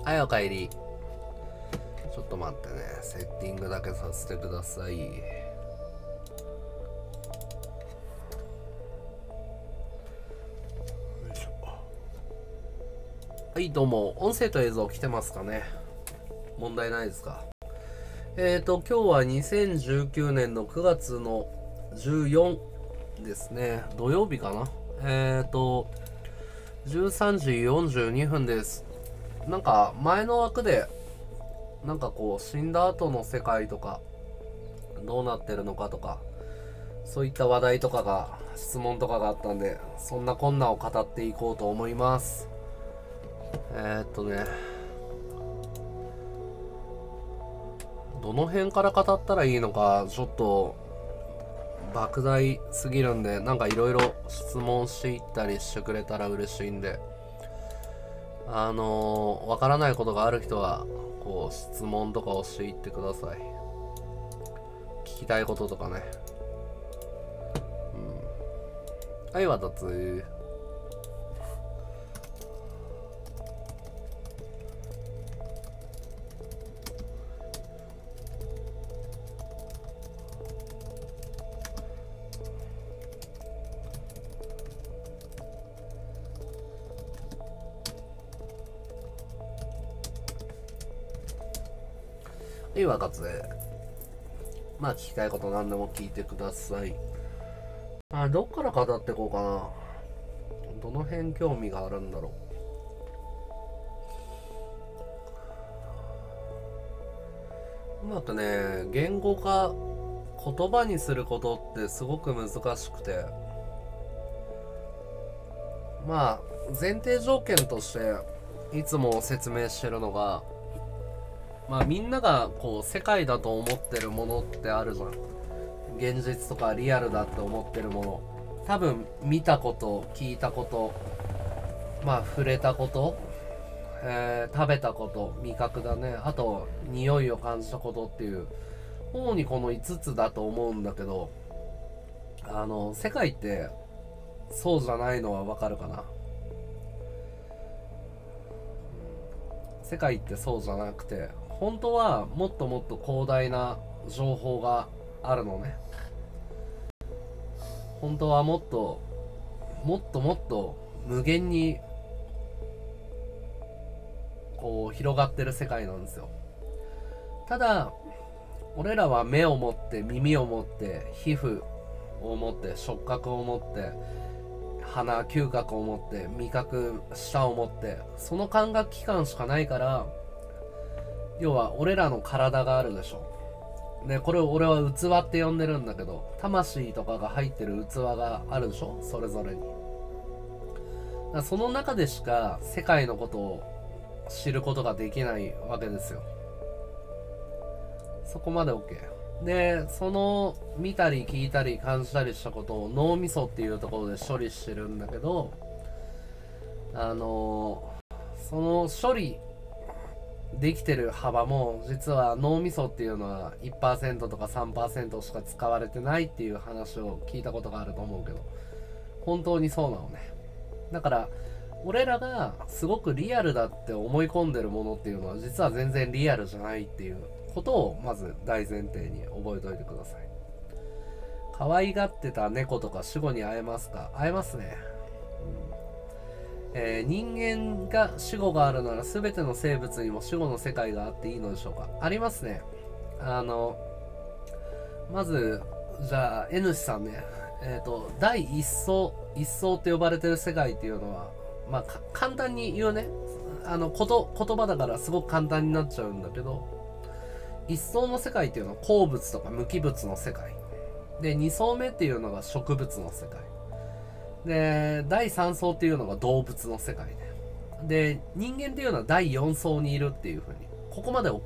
はい、おかえり。ちょっと待ってね。セッティングだけさせてください。はい、どうも。音声と映像来てますかね？問題ないですか？今日は2019年の9月の14ですね。土曜日かな。13時42分です。なんか前の枠でなんかこう死んだ後の世界とかどうなってるのかとかそういった話題とかが質問とかがあったんで、そんなこんなを語っていこうと思います。どの辺から語ったらいいのかちょっと莫大すぎるんで、なんかいろいろ質問していったりしてくれたら嬉しいんで、わからないことがある人はこう質問とかをしていってください。聞きたいこととかね。はい、わたつ。はい、わかつ。まあ聞きたいこと何でも聞いてください。どっから語っていこうかな。どの辺興味があるんだろう。うまくね、言語化、言葉にすることってすごく難しくて、まあ前提条件としていつも説明してるのが、まあみんながこう世界だと思ってるものってあるじゃん。現実とかリアルだって思ってるもの、多分見たこと聞いたこと、まあ触れたこと、食べたこと、味覚だね、あと匂いを感じたことっていう、主にこの5つだと思うんだけど、世界ってそうじゃないのはわかるかな。世界ってそうじゃなくて、本当はもっともっと広大な情報があるのね。本当はもっともっともっと無限にこう広がってる世界なんですよ。ただ俺らは目を持って耳を持って皮膚を持って触覚を持って鼻嗅覚を持って味覚舌を持って、その感覚器官しかないから、要は俺らの体があるでしょ。でこれを俺は器って呼んでるんだけど、魂とかが入ってる器があるでしょ、それぞれに。その中でしか世界のことを知ることができないわけですよ。そこまで OK で、その見たり聞いたり感じたりしたことを脳みそっていうところで処理してるんだけど、その処理できてる幅も実は脳みそっていうのは 1% とか 3% しか使われてないっていう話を聞いたことがあると思うけど、本当にそうなのね。だから俺らがすごくリアルだって思い込んでるものっていうのは実は全然リアルじゃないっていうことをまず大前提に覚えておいてください。可愛がってた猫とか死後に会えますか？会えますね。人間が死後があるなら全ての生物にも死後の世界があっていいのでしょうか？ありますね。まずじゃあ N 氏さんね、第一層って呼ばれてる世界っていうのは、まあ簡単に言うね、言葉だからすごく簡単になっちゃうんだけど、一層の世界っていうのは鉱物とか無機物の世界で、二層目っていうのが植物の世界で、第3層っていうのが動物の世界で、人間っていうのは第4層にいるっていう風に、ここまで OK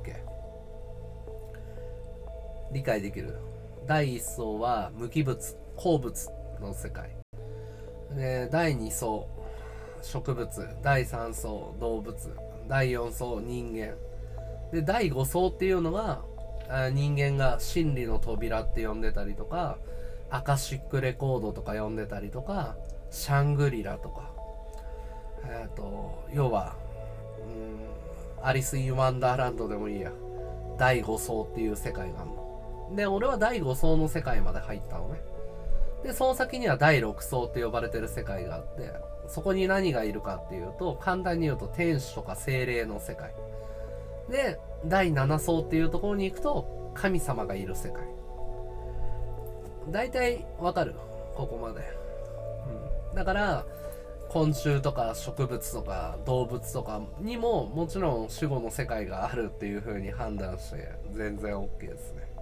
理解できる。第1層は無機物鉱物の世界で、第2層植物、第3層動物、第4層人間で、第5層っていうのが人間が真理の扉って呼んでたりとか、アカシックレコードとか呼んでたりとか、シャングリラとか、要はアリス・イン・ワンダーランドでもいいや。第5層っていう世界があるの。で、俺は第5層の世界まで入ったのね。で、その先には第6層って呼ばれてる世界があって、そこに何がいるかっていうと、簡単に言うと天使とか精霊の世界。で、第7層っていうところに行くと、神様がいる世界。大体わかる？ここまで。だから、昆虫とか植物とか動物とかにももちろん守護の世界があるっていう風に判断して全然 OK ですね。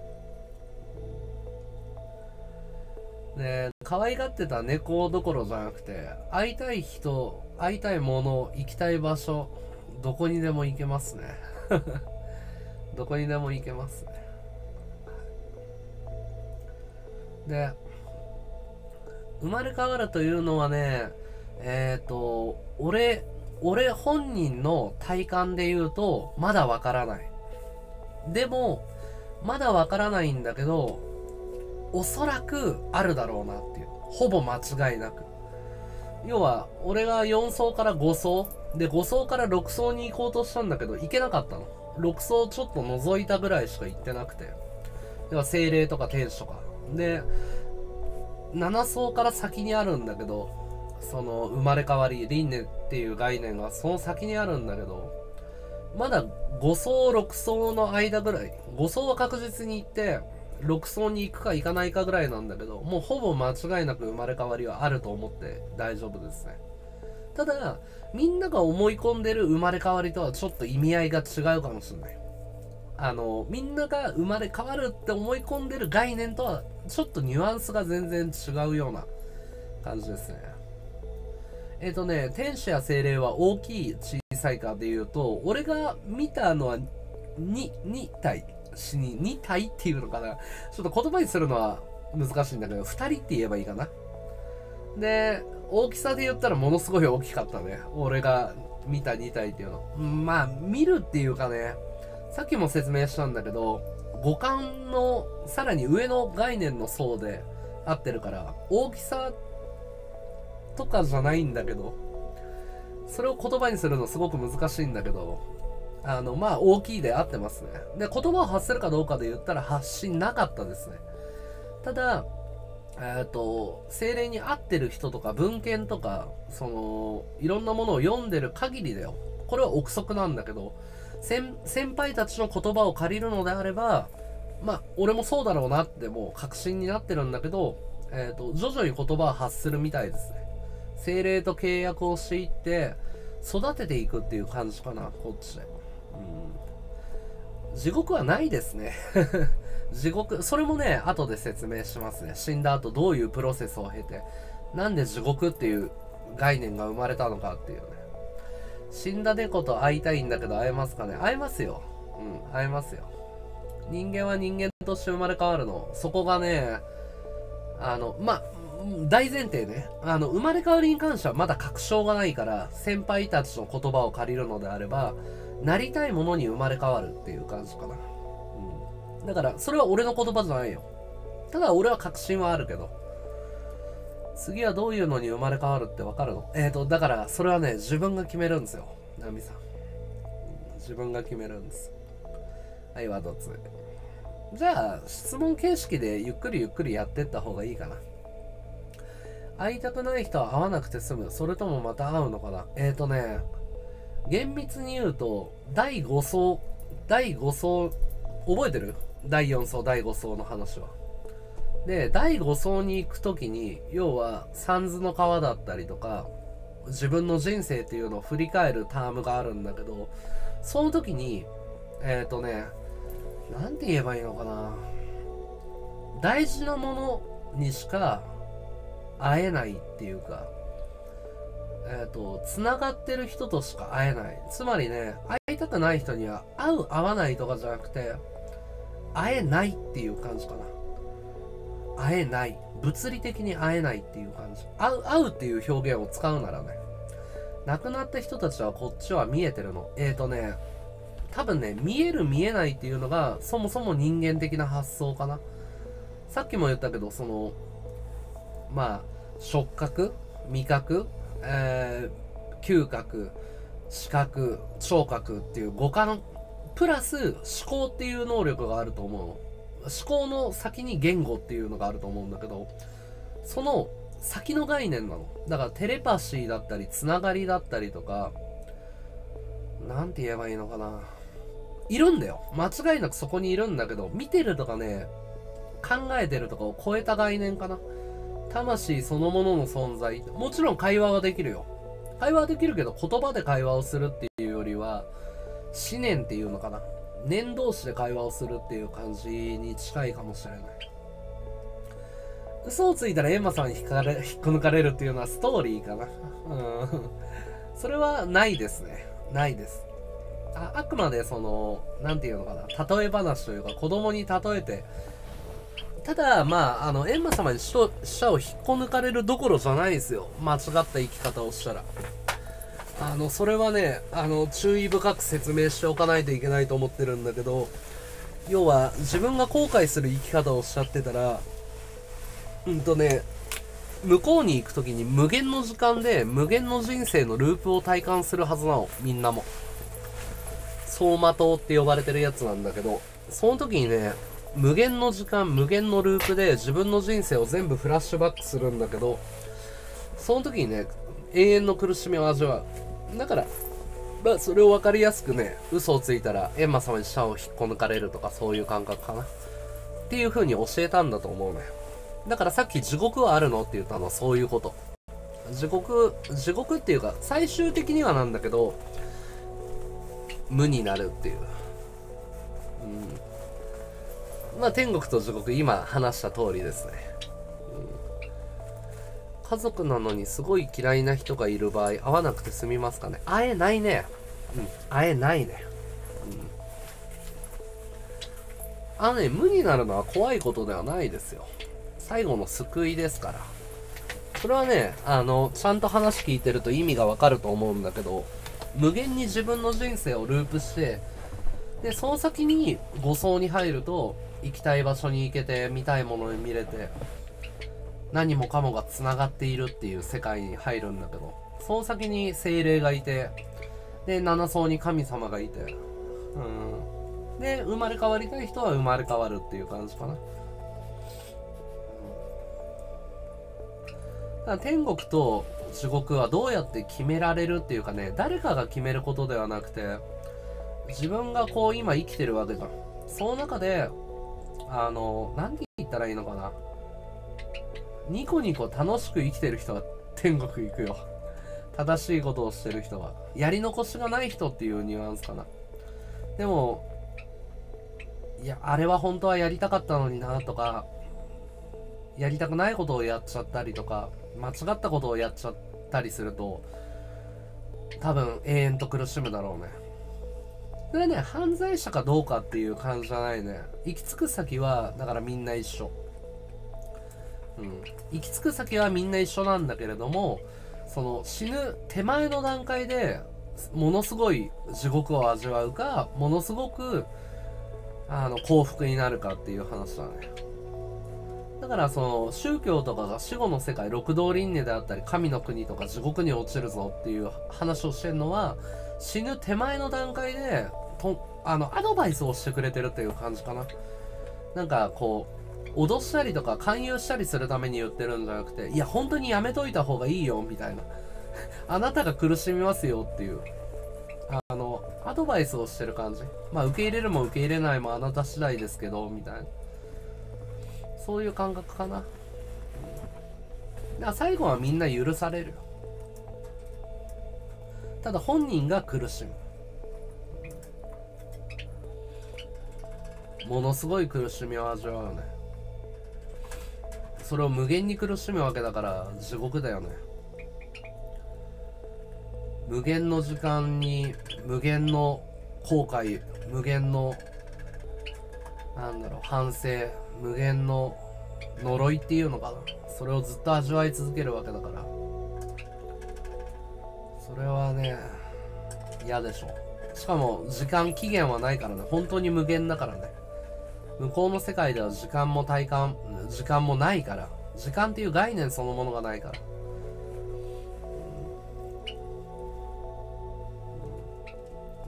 で、可愛がってた猫どころじゃなくて、会いたい人、会いたいもの、行きたい場所、どこにでも行けますね。どこにでも行けますね。で、生まれ変わるというのはね、俺本人の体感で言うと、まだわからない。でも、まだわからないんだけど、おそらくあるだろうなっていう。ほぼ間違いなく。要は、俺が4層から5層で、5層から6層に行こうとしたんだけど、行けなかったの。6層ちょっと覗いたぐらいしか行ってなくて。要は、精霊とか天使とか。で、7層から先にあるんだけど、その生まれ変わり、輪廻っていう概念がその先にあるんだけど、まだ5層、6層の間ぐらい、5層は確実に行って、6層に行くか行かないかぐらいなんだけど、もうほぼ間違いなく生まれ変わりはあると思って大丈夫ですね。ただ、みんなが思い込んでる生まれ変わりとはちょっと意味合いが違うかもしれない。みんなが生まれ変わるって思い込んでる概念とはちょっとニュアンスが全然違うような感じですね。天使や精霊は大きい小さいかで言うと、俺が見たのは2体。2体っていうのかな。ちょっと言葉にするのは難しいんだけど、2人って言えばいいかな。で、大きさで言ったらものすごい大きかったね。俺が見た2体っていうの。まあ、見るっていうかね、さっきも説明したんだけど、五感のさらに上の概念の層で合ってるから、大きさとかじゃないんだけど、それを言葉にするのすごく難しいんだけど、まあ大きいで合ってますね。で、言葉を発せるかどうかで言ったら発信なかったですね。ただ、精霊に合ってる人とか文献とか、いろんなものを読んでる限りだよ。これは憶測なんだけど、先輩たちの言葉を借りるのであれば、まあ、俺もそうだろうなってもう確信になってるんだけど、徐々に言葉を発するみたいですね。精霊と契約をしていって、育てていくっていう感じかな、こっちで。地獄はないですね。地獄、それもね、後で説明しますね。死んだ後どういうプロセスを経て、なんで地獄っていう概念が生まれたのかっていうね。死んだ猫と会いたいんだけど会えますかね？会えますよ。会えますよ。人間は人間として生まれ変わるの。そこがね、まあ、大前提ね。生まれ変わりに関してはまだ確証がないから、先輩たちの言葉を借りるのであれば、なりたいものに生まれ変わるっていう感じかな。だから、それは俺の言葉じゃないよ。ただ、俺は確信はあるけど。次はどういうのに生まれ変わるってわかるの？だから、それはね、自分が決めるんですよ。ナミさん。自分が決めるんです。はい、ワード2。じゃあ、質問形式でゆっくりゆっくりやってった方がいいかな。会いたくない人は会わなくて済む。それともまた会うのかな？厳密に言うと、第5層、覚えてる？第4層、第5層の話は。で、第5層に行くときに、要は、三途の川だったりとか、自分の人生っていうのを振り返るタームがあるんだけど、その時に、なんて言えばいいのかな。大事なものにしか会えないっていうか、繋がってる人としか会えない。つまりね、会いたくない人には会う、会わないとかじゃなくて、会えないっていう感じかな。会えない。物理的に会えないっていう感じ。会うっていう表現を使うならね。亡くなった人たちはこっちは見えてるの。多分ね、見える見えないっていうのが、そもそも人間的な発想かな。さっきも言ったけど、まあ、触覚、味覚、嗅覚、 視覚、聴覚っていう五感プラス思考っていう能力があると思うの。思考の先に言語っていうのがあると思うんだけど、その先の概念なの。だからテレパシーだったりつながりだったりとか、なんて言えばいいのかな、いるんだよ。間違いなくそこにいるんだけど、見てるとかね、考えてるとかを超えた概念かな。魂そのものの存在。もちろん会話はできるよ。会話はできるけど、言葉で会話をするっていうよりは、思念っていうのかな。念同士で会話をするっていう感じに近いかもしれない。嘘をついたらエンマさんに引っこ抜かれるっていうのはストーリーかな。それはないですね。ないです。あくまでその、なんていうのかな。例え話というか、子供に例えて、ただ、まあ、エンマ様に舌を引っこ抜かれるどころじゃないですよ。間違った生き方をしたら。それはね、注意深く説明しておかないといけないと思ってるんだけど、要は、自分が後悔する生き方をしちゃってたら、向こうに行くときに無限の時間で無限の人生のループを体感するはずなの、みんなも。走馬灯って呼ばれてるやつなんだけど、その時にね、無限の時間、無限のループで自分の人生を全部フラッシュバックするんだけど、その時にね、永遠の苦しみを味わう。だから、まあ、それを分かりやすくね、嘘をついたら閻魔様に舌を引っこ抜かれるとか、そういう感覚かな。っていう風に教えたんだと思うね。だからさっき地獄はあるのって言ったのはそういうこと。地獄っていうか、最終的にはなんだけど、無になるっていう。まあ天国と地獄、今話した通りですね。家族なのにすごい嫌いな人がいる場合、会わなくて済みますかね。会えないね。会えないね。無になるのは怖いことではないですよ。最後の救いですから。それはね、ちゃんと話聞いてると意味がわかると思うんだけど、無限に自分の人生をループして、で、その先に護送に入ると、行きたい場所に行けて、見たいものに見れて、何もかもが繋がっているっていう世界に入るんだけど、その先に精霊がいて、で、七層に神様がいて、で、生まれ変わりたい人は生まれ変わるっていう感じかな。だから天国と地獄はどうやって決められるっていうかね、誰かが決めることではなくて、自分がこう今生きてるわけじゃん。その中で、なんて言ったらいいのかな。ニコニコ楽しく生きてる人は天国行くよ。正しいことをしてる人は。やり残しがない人っていうニュアンスかな。でも、いや、あれは本当はやりたかったのになとか、やりたくないことをやっちゃったりとか、間違ったことをやっちゃったりすると、多分永遠と苦しむだろうね。それはね、犯罪者かどうかっていう感じじゃないね。行き着く先は、だからみんな一緒。行き着く先はみんな一緒なんだけれども、その死ぬ手前の段階でものすごい地獄を味わうか、ものすごく幸福になるかっていう話だね。だからその宗教とかが死後の世界、六道輪廻であったり神の国とか地獄に落ちるぞっていう話をしてるのは、死ぬ手前の段階でアドバイスをしてくれてるっていう感じかな。なんかこう脅したりとか勧誘したりするために言ってるんじゃなくて、いや本当にやめといた方がいいよみたいなあなたが苦しみますよっていうアドバイスをしてる感じ。まあ受け入れるも受け入れないもあなた次第ですけどみたいな、そういう感覚かな。だから最後はみんな許されるよ。ただ本人が苦しむ。ものすごい苦しみを味わうよね。それを無限に苦しむわけだから地獄だよね。無限の時間に無限の後悔、無限の反省、無限の呪いっていうのかな。それをずっと味わい続けるわけだから、それはね嫌でしょ。しかも時間期限はないからね。本当に無限だからね。向こうの世界では時間も時間もないから、時間っていう概念そのものがないから。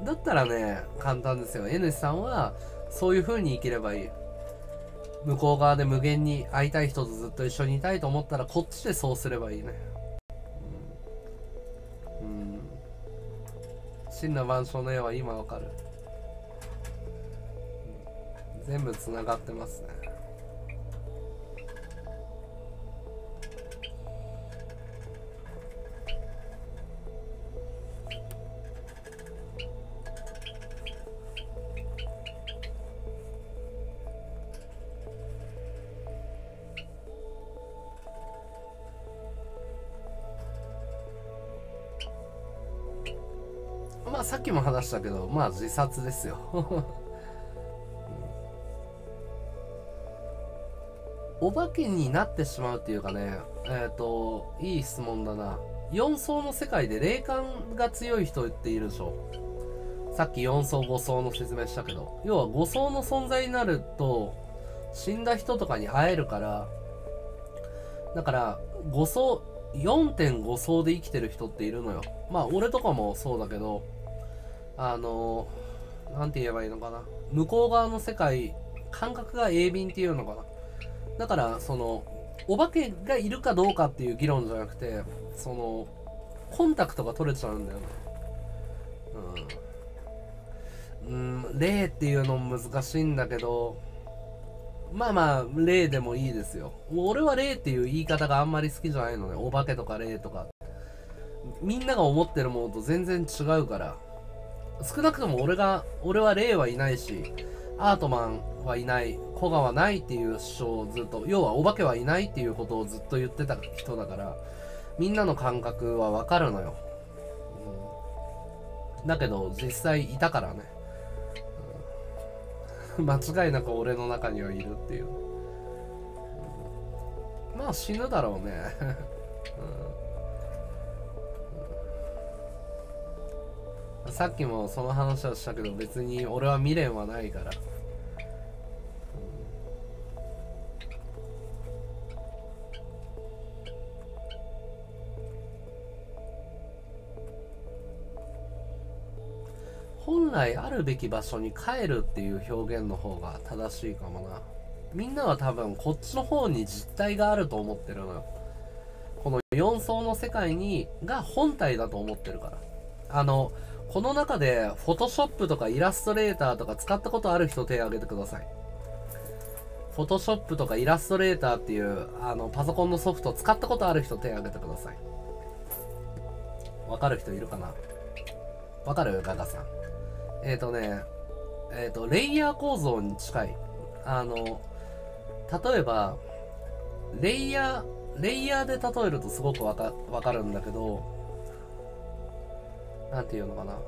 だったらね、簡単ですよ。N さんはそういう風に生きればいい。向こう側で無限に会いたい人とずっと一緒にいたいと思ったら、こっちでそうすればいいね。真の万象の絵は今わかる。全部つながってますね。まあさっきも話したけど、まあ自殺ですよ。お化けになってしまうっていうかね、いい質問だな。4層の世界で霊感が強い人っているでしょ。さっき4層5層の説明したけど、要は5層の存在になると死んだ人とかに会えるから、だから5層 4.5 層で生きてる人っているのよ。まあ俺とかもそうだけど、なんて言えばいいのかな、向こう側の世界、感覚が鋭敏っていうのかな。だからそのお化けがいるかどうかっていう議論じゃなくて、そのコンタクトが取れちゃうんだよね。霊っていうのも難しいんだけど、まあまあ霊でもいいですよ。俺は霊っていう言い方があんまり好きじゃないのね。お化けとか霊とか、みんなが思ってるものと全然違うから。少なくとも俺は霊はいないし、アートマンはいない、コガはないっていう主張をずっと、要はお化けはいないっていうことをずっと言ってた人だから、みんなの感覚はわかるのよ。だけど実際いたからね。間違いなく俺の中にはいるっていう。まあ死ぬだろうね。さっきもその話はしたけど、別に俺は未練はないから。本来あるべき場所に帰るっていう表現の方が正しいかもな。みんなは多分こっちの方に実体があると思ってるのよ。この4層の世界が本体だと思ってるから。この中でフォトショップとかイラストレーターとか使ったことある人手を挙げてください。フォトショップとかイラストレーターっていうパソコンのソフト使ったことある人手を挙げてください。わかる人いるかな。わかる？ガガさん。レイヤー構造に近い。例えば、レイヤーで例えるとすごくわかるんだけど、なんていうのかな。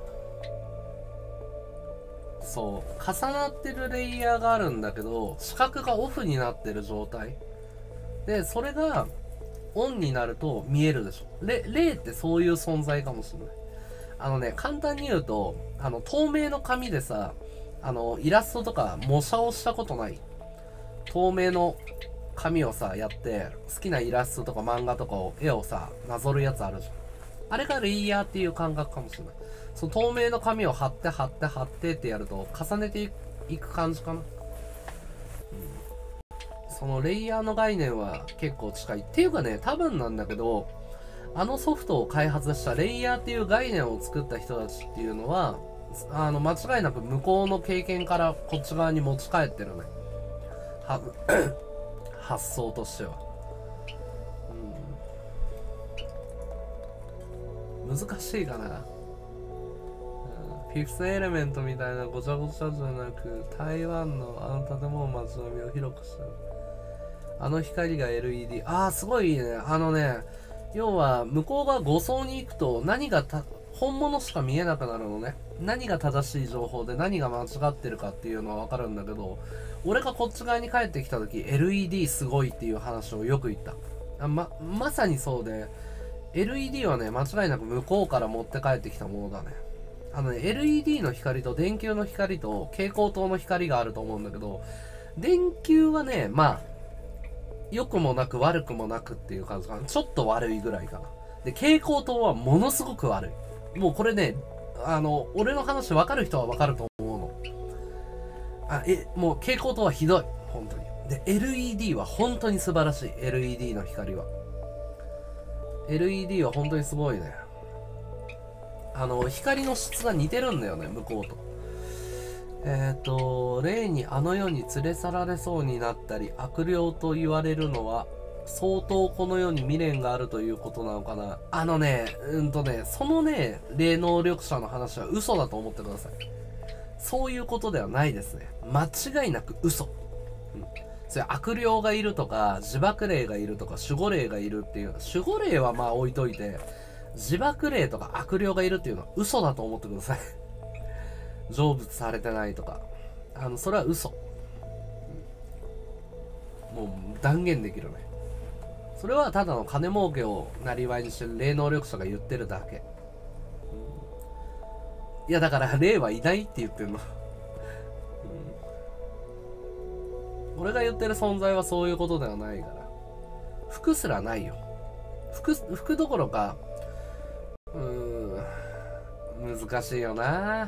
そう、重なってるレイヤーがあるんだけど、視覚がオフになってる状態。で、それがオンになると見えるでしょ。霊ってそういう存在かもしれない。簡単に言うと、透明の紙でさ、イラストとか模写をしたことない？透明の紙をさ、やって、好きなイラストとか漫画とか絵をさ、なぞるやつあるじゃん。あれがレイヤーっていう感覚かもしれない。その透明の紙を貼ってってやると、重ねていく感じかな。そのレイヤーの概念は結構近い。っていうかね、多分なんだけど、ソフトを開発したレイヤーっていう概念を作った人たちっていうのは、間違いなく向こうの経験からこっち側に持ち帰ってるね。発想としては。難しいかな。フィフスエレメントみたいなごちゃごちゃじゃなく、台湾の建物街並みを広くしてる。光が LED。すごいいいね。要は、向こうが5層に行くと、本物しか見えなくなるのね。何が正しい情報で何が間違ってるかっていうのはわかるんだけど、俺がこっち側に帰ってきた時、LED すごいっていう話をよく言った。まさにそうで、LED はね、間違いなく向こうから持って帰ってきたものだね。LED の光と電球の光と蛍光灯の光があると思うんだけど、電球はね、良くもなく悪くもなくっていう感じかな。ちょっと悪いぐらいかな。で、蛍光灯はものすごく悪い。もうこれね、 俺の話分かる人は分かると思うの。もう蛍光灯はひどい。本当に。で、LED は本当に素晴らしい。LED の光は。LED は本当にすごいね。光の質が似てるんだよね、向こうと。例にあの世に連れ去られそうになったり、悪霊と言われるのは、相当この世に未練があるということなのかな。そのね、霊能力者の話は嘘だと思ってください。そういうことではないですね。間違いなく嘘。それ悪霊がいるとか、自爆霊がいるとか、守護霊がいるっていう、守護霊はまあ置いといて、自爆霊とか悪霊がいるっていうのは嘘だと思ってください。成仏されてないとか。それは嘘。もう断言できるね。それはただの金儲けをなりわいにしてる霊能力者が言ってるだけ。いやだから霊はいないって言ってるの。俺が言ってる存在はそういうことではないから。服すらないよ。服どころか、難しいよな。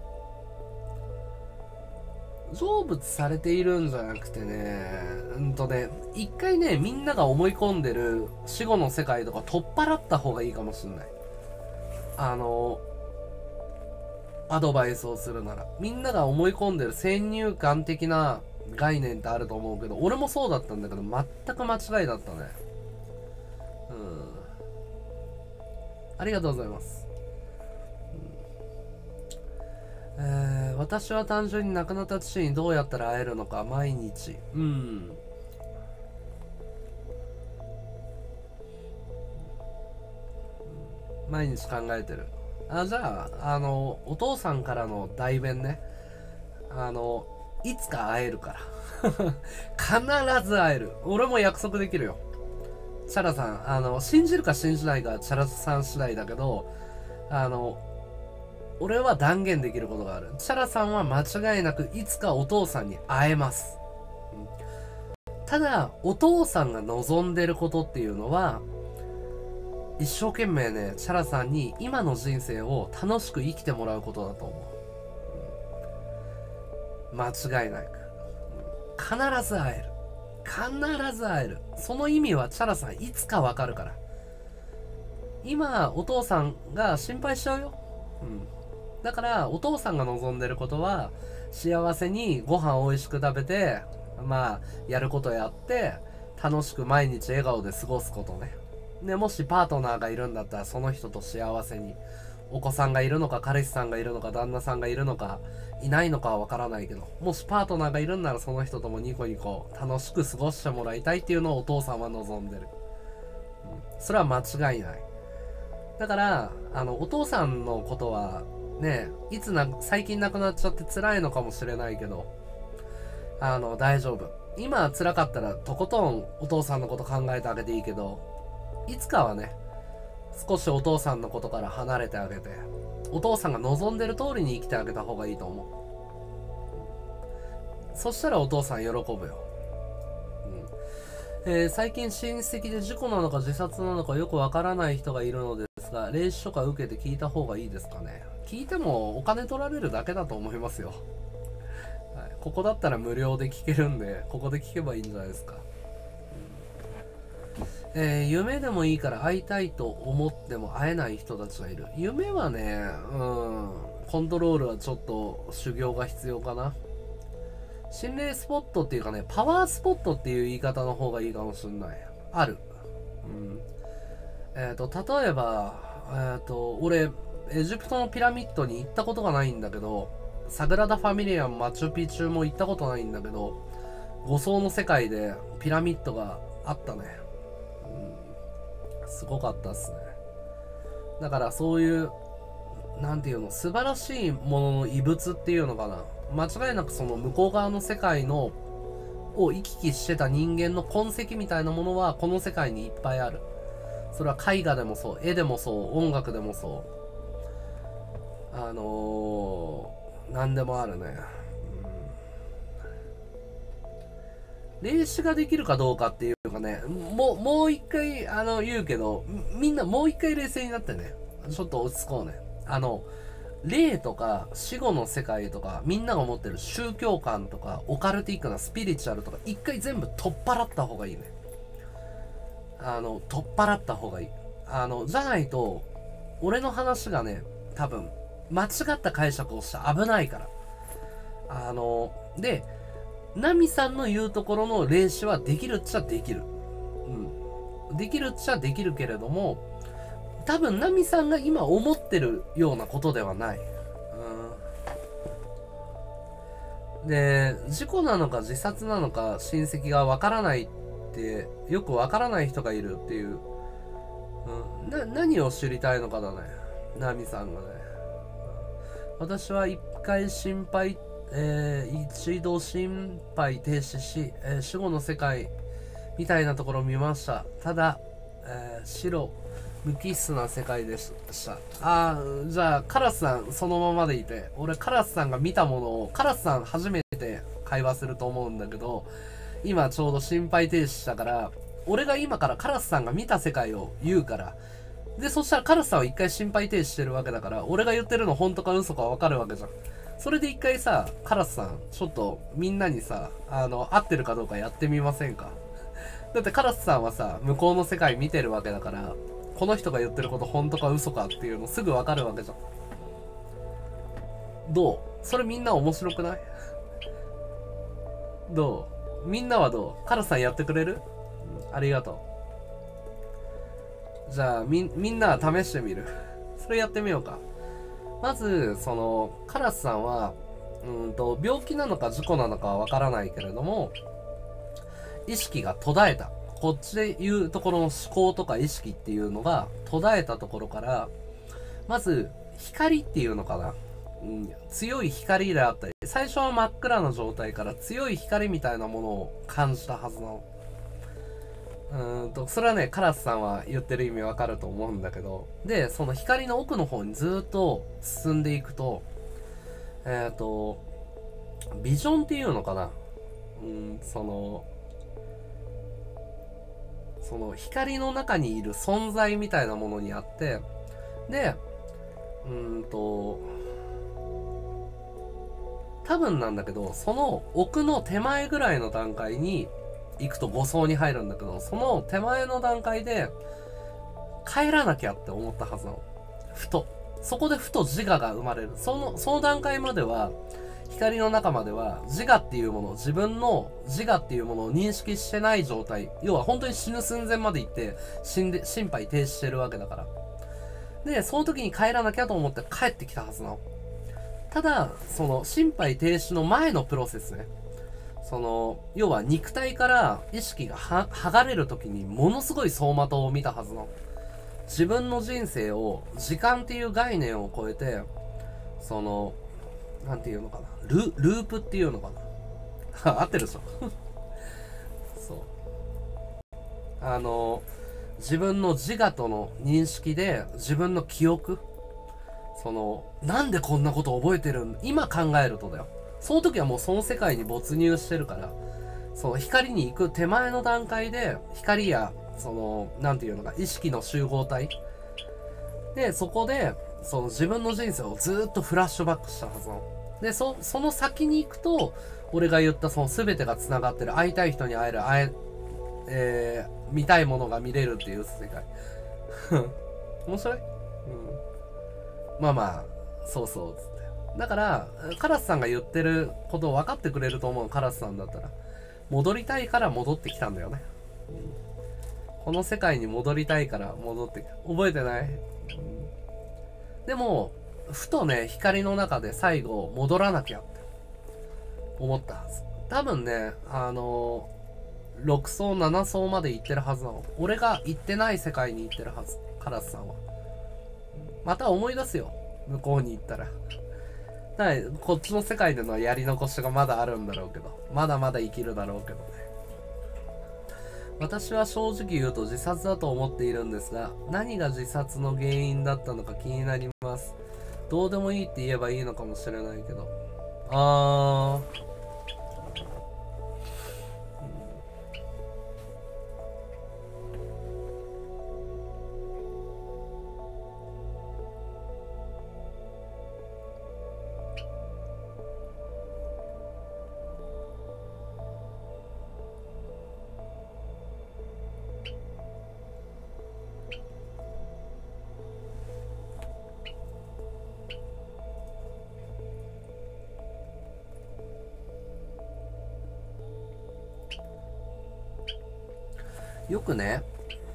成仏されているんじゃなくてね、一回ね、みんなが思い込んでる死後の世界とか取っ払った方がいいかもしんない。アドバイスをするなら。みんなが思い込んでる先入観的な概念ってあると思うけど、俺もそうだったんだけど、全く間違いだったね。ありがとうございます。私は単純に亡くなった父にどうやったら会えるのか、毎日。毎日考えてる。じゃあ、お父さんからの代弁ね。いつか会えるから。必ず会える。俺も約束できるよ。チャラさん、信じるか信じないかチャラさん次第だけど、俺は断言できることがある。チャラさんは間違いなくいつかお父さんに会えます。ただ、お父さんが望んでることっていうのは、一生懸命ね、チャラさんに今の人生を楽しく生きてもらうことだと思う。間違いなく。必ず会える。必ず会える。その意味はチャラさんいつかわかるから。今、お父さんが心配しちゃうよ。だから、お父さんが望んでることは、幸せにご飯美味しく食べて、やることやって、楽しく毎日笑顔で過ごすことね。で、もしパートナーがいるんだったら、その人と幸せに。お子さんがいるのか、彼氏さんがいるのか、旦那さんがいるのか、いないのかはわからないけど、もしパートナーがいるんなら、その人ともニコニコ楽しく過ごしてもらいたいっていうのをお父さんは望んでる。それは間違いない。だから、お父さんのことは、ね、最近亡くなっちゃって辛いのかもしれないけど、大丈夫。今辛かったら、とことんお父さんのこと考えてあげていいけど、いつかはね、少しお父さんのことから離れてあげて、お父さんが望んでる通りに生きてあげた方がいいと思う。そしたらお父さん喜ぶよ。最近親戚で事故なのか自殺なのかよくわからない人がいるのですが、霊視とか受けて聞いた方がいいですかね。聞いてもお金取られるだけだと思いますよ。ここだったら無料で聞けるんで、ここで聞けばいいんじゃないですか。夢でもいいから会いたいと思っても会えない人たちがいる。夢はね、コントロールはちょっと修行が必要かな。心霊スポットっていうかね、パワースポットっていう言い方の方がいいかもしれない。ある。例えば、俺、エジプトのピラミッドに行ったことがないんだけど、サグラダ・ファミリアン、マチュピチュも行ったことないんだけど、五層の世界でピラミッドがあったね。すごかったっすね。だからそういう、なんていうの、素晴らしいものの遺物っていうのかな。間違いなくその向こう側の世界のを行き来してた人間の痕跡みたいなものはこの世界にいっぱいある。それは絵画でもそう、絵でもそう、音楽でもそう。なんでもあるね。霊視ができるかどうかっていうかね、もう一回、言うけど、みんなもう一回冷静になってね、ちょっと落ち着こうね。 霊とか死後の世界とかみんなが持ってる宗教観とかオカルティックなスピリチュアルとか一回全部取っ払った方がいいね。取っ払った方がいい。じゃないと俺の話がね多分間違った解釈をした危ないから。でナミさんの言うところの霊視はできるっちゃできる。できるっちゃできるけれども、多分ナミさんが今思ってるようなことではない。で、事故なのか自殺なのか親戚がわからないって、よくわからない人がいるっていう。何を知りたいのかだね、ナミさんがね。私は一度心肺停止し、死後の世界みたいなところを見ました。ただ、白無機質な世界でした。じゃあカラスさんそのままでいて、俺カラスさんが見たものをカラスさん初めて会話すると思うんだけど、今ちょうど心肺停止したから、俺が今からカラスさんが見た世界を言うから、でそしたらカラスさんは一回心肺停止してるわけだから、俺が言ってるの本当か嘘か分かるわけじゃん。それで一回さ、カラスさんちょっとみんなにさ、合ってるかどうかやってみませんか？だってカラスさんはさ、向こうの世界見てるわけだから、この人が言ってること本当か嘘かっていうのすぐ分かるわけじゃん。どう？それみんな面白くない？どう？みんなはどう？カラスさんやってくれる？ありがとう。じゃあみんな試してみる。それやってみようか。まずカラスさんは病気なのか事故なのかはわからないけれども、意識が途絶えた。こっちで言うところの思考とか意識っていうのが途絶えたところから、まず光っていうのかな、強い光であったり、最初は真っ暗な状態から強い光みたいなものを感じたはずなの。それはね、カラスさんは言ってる意味わかると思うんだけど、でその光の奥の方にずっと進んでいくと、ビジョンっていうのかな、その光の中にいる存在みたいなものにあって、で多分なんだけど、その奥の手前ぐらいの段階に行くと誤想に入るんだけど、その手前の段階で帰らなきゃって思ったはずなの。そこでふと自我が生まれる。その段階までは、光の中までは自我っていうもの、自分の自我っていうものを認識してない状態、要は本当に死ぬ寸前まで行って心肺停止してるわけだから。でその時に帰らなきゃと思って帰ってきたはずなの。ただその心肺停止の前のプロセスね、要は肉体から意識が剥がれる時にものすごい走馬灯を見たはずの、自分の人生を時間っていう概念を超えて、なんていうのかな、ループっていうのかな合ってるでしょそう自分の自我との認識で自分の記憶、なんでこんなこと覚えてるん、今考えるとだよ、その時はもうその世界に没入してるから、その光に行く手前の段階で光やなんていうのか、意識の集合体で、そこで自分の人生をずっとフラッシュバックしたはずなの。でその先に行くと、俺が言った全てがつながってる、会いたい人に会える、見たいものが見れるっていう世界面白い、まあまあそうつって、だからカラスさんが言ってることを分かってくれると思う。カラスさんだったら戻りたいから戻ってきたんだよね、この世界に戻りたいから戻ってきた。覚えてない？でもふとね、光の中で最後戻らなきゃって思ったはず。多分ね、6層7層まで行ってるはずなの。俺が行ってない世界に行ってるはず、カラスさんは。また思い出すよ、向こうに行ったら。こっちの世界でのやり残しがまだあるんだろうけど、まだまだ生きるだろうけどね。私は正直言うと自殺だと思っているんですが、何が自殺の原因だったのか気になります。どうでもいいって言えばいいのかもしれないけど。 よくね、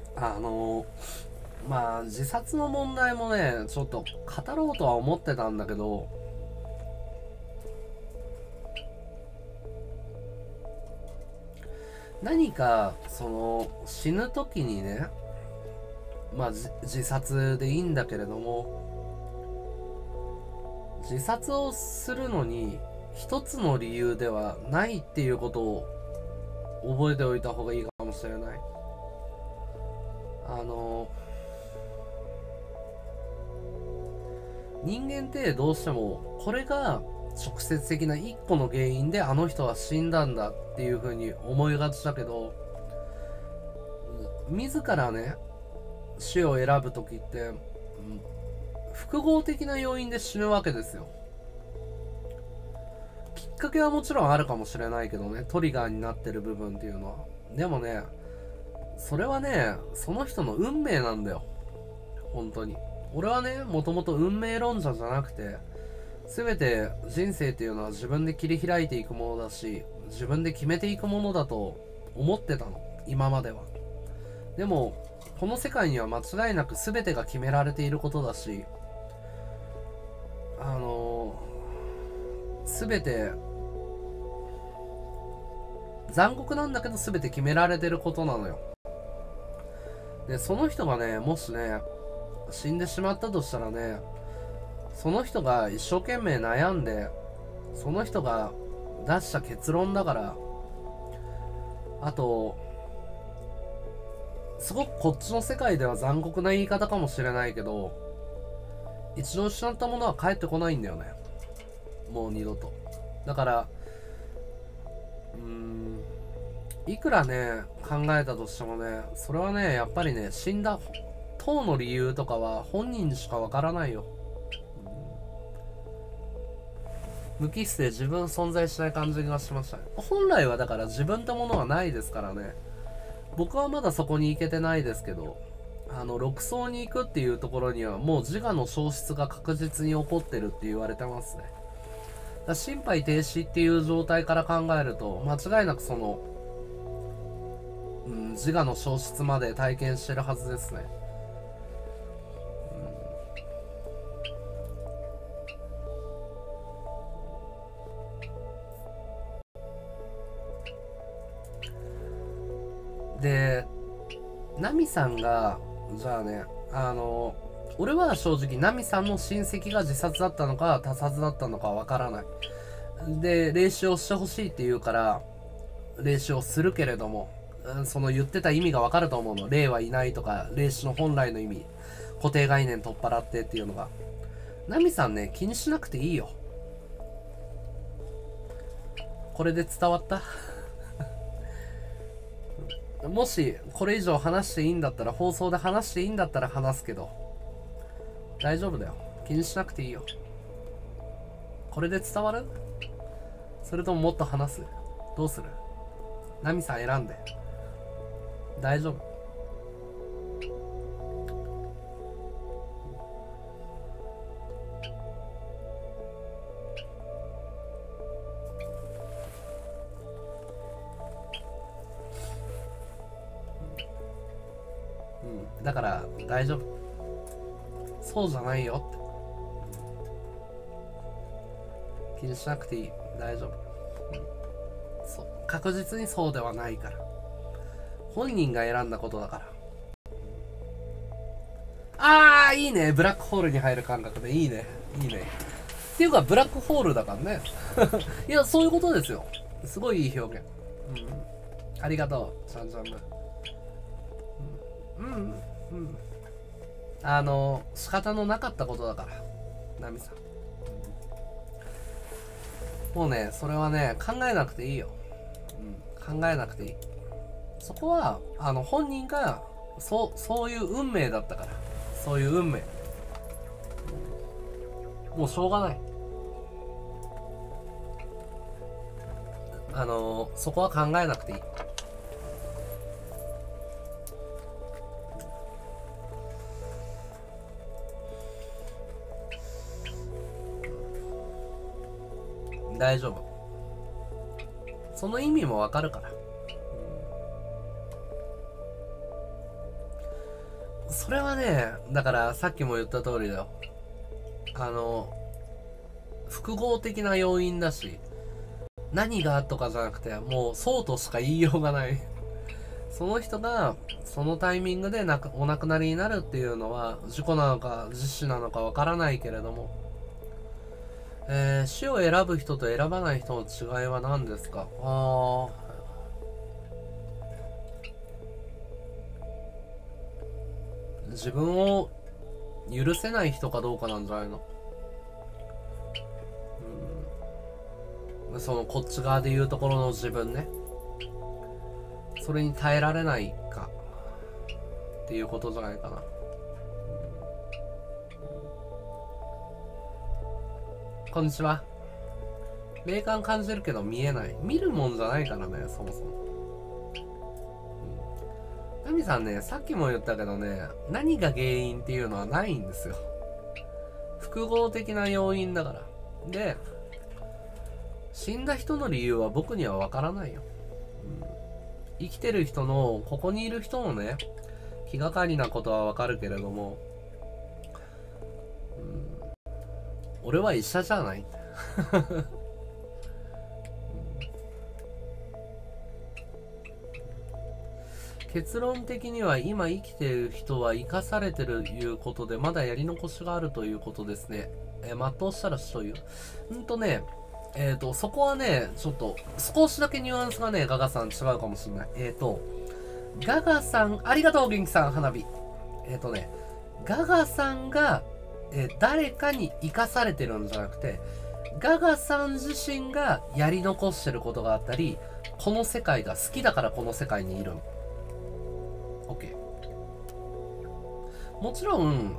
まあ自殺の問題もねちょっと語ろうとは思ってたんだけど、何かその死ぬ時にね、まあ自殺でいいんだけれども、自殺をするのに一つの理由ではないっていうことを覚えておいた方がいいかもしれない。人間ってどうしてもこれが直接的な一個の原因であの人は死んだんだっていう風に思いがちだけど、自らね死を選ぶ時って、複合的な要因で死ぬわけですよ。きっかけはもちろんあるかもしれないけどね、トリガーになってる部分っていうのは。でもね、それはねその人の運命なんだよ、本当に。俺はねもともと運命論者じゃなくて、全て人生っていうのは自分で切り開いていくものだし、自分で決めていくものだと思ってたの、今までは。でもこの世界には間違いなく全てが決められていることだし、全て残酷なんだけど全て決められてることなのよ。でその人がねもしね死んでしまったとしたらね、その人が一生懸命悩んでその人が出した結論だから。あとすごくこっちの世界では残酷な言い方かもしれないけど、一度失ったものは帰ってこないんだよね、もう二度と。だからいくらね考えたとしてもね、それはねやっぱりね死んだ当の理由とかは本人にしかわからないよ。無機質で自分存在しない感じがしました。本来はだから自分ってものはないですからね。僕はまだそこに行けてないですけど、6層に行くっていうところにはもう自我の消失が確実に起こってるって言われてますね。だ心肺停止っていう状態から考えると間違いなくその、自我の消失まで体験してるはずですね。でナミさんがじゃあね、俺は正直ナミさんの親戚が自殺だったのか他殺だったのかわからない。で霊視をしてほしいって言うから霊視をするけれども、その言ってた意味がわかると思うの。霊はいないとか霊視の本来の意味、固定概念取っ払ってっていうのが。ナミさんね気にしなくていいよ。これで伝わったもしこれ以上話していいんだったら、放送で話していいんだったら話すけど大丈夫だよ、気にしなくていいよ。これで伝わる？それとももっと話す？どうする？ナミさん選んで。大丈夫。だから大丈夫、そうじゃないよって気にしなくていい、大丈夫、そう確実にそうではないから、本人が選んだことだから。あーいいね、ブラックホールに入る感覚でいいね、いいね。っていうかブラックホールだからねいやそういうことですよ、すごいいい表現。ありがとうちゃんちゃんむ。仕方のなかったことだから、ナミさん。もうね、それはね、考えなくていいよ。考えなくていい。そこは、本人が、そういう運命だったから。そういう運命。もうしょうがない。そこは考えなくていい。大丈夫。その意味もわかるから。 それはね、だからさっきも言った通りだよ。複合的な要因だし、何がとかじゃなくて、もうそうとしか言いようがない。その人がそのタイミングでお亡くなりになるっていうのは事故なのか自死なのかわからないけれども、死を選ぶ人と選ばない人の違いは何ですか？自分を許せない人かどうかなんじゃないの？そのこっち側で言うところの自分ね。それに耐えられないかっていうことじゃないかな。こんにちは。霊感感じるけど見えない。見るもんじゃないからね、そもそも。ナミさんね、さっきも言ったけどね、何が原因っていうのはないんですよ。複合的な要因だから。で、死んだ人の理由は僕にはわからないよ。生きてる人の、ここにいる人のね、気がかりなことはわかるけれども、俺は医者じゃない。結論的には今生きている人は生かされてるということでまだやり残しがあるということですね。全うしたらしという。そこはね、ちょっと少しだけニュアンスがね、ガガさん違うかもしれない。ガガさん、ありがとう、元気さん、花火。ガガさんが、誰かに生かされてるんじゃなくて、ガガさん自身がやり残してることがあったり、この世界が好きだからこの世界にいるの。OK。もちろん、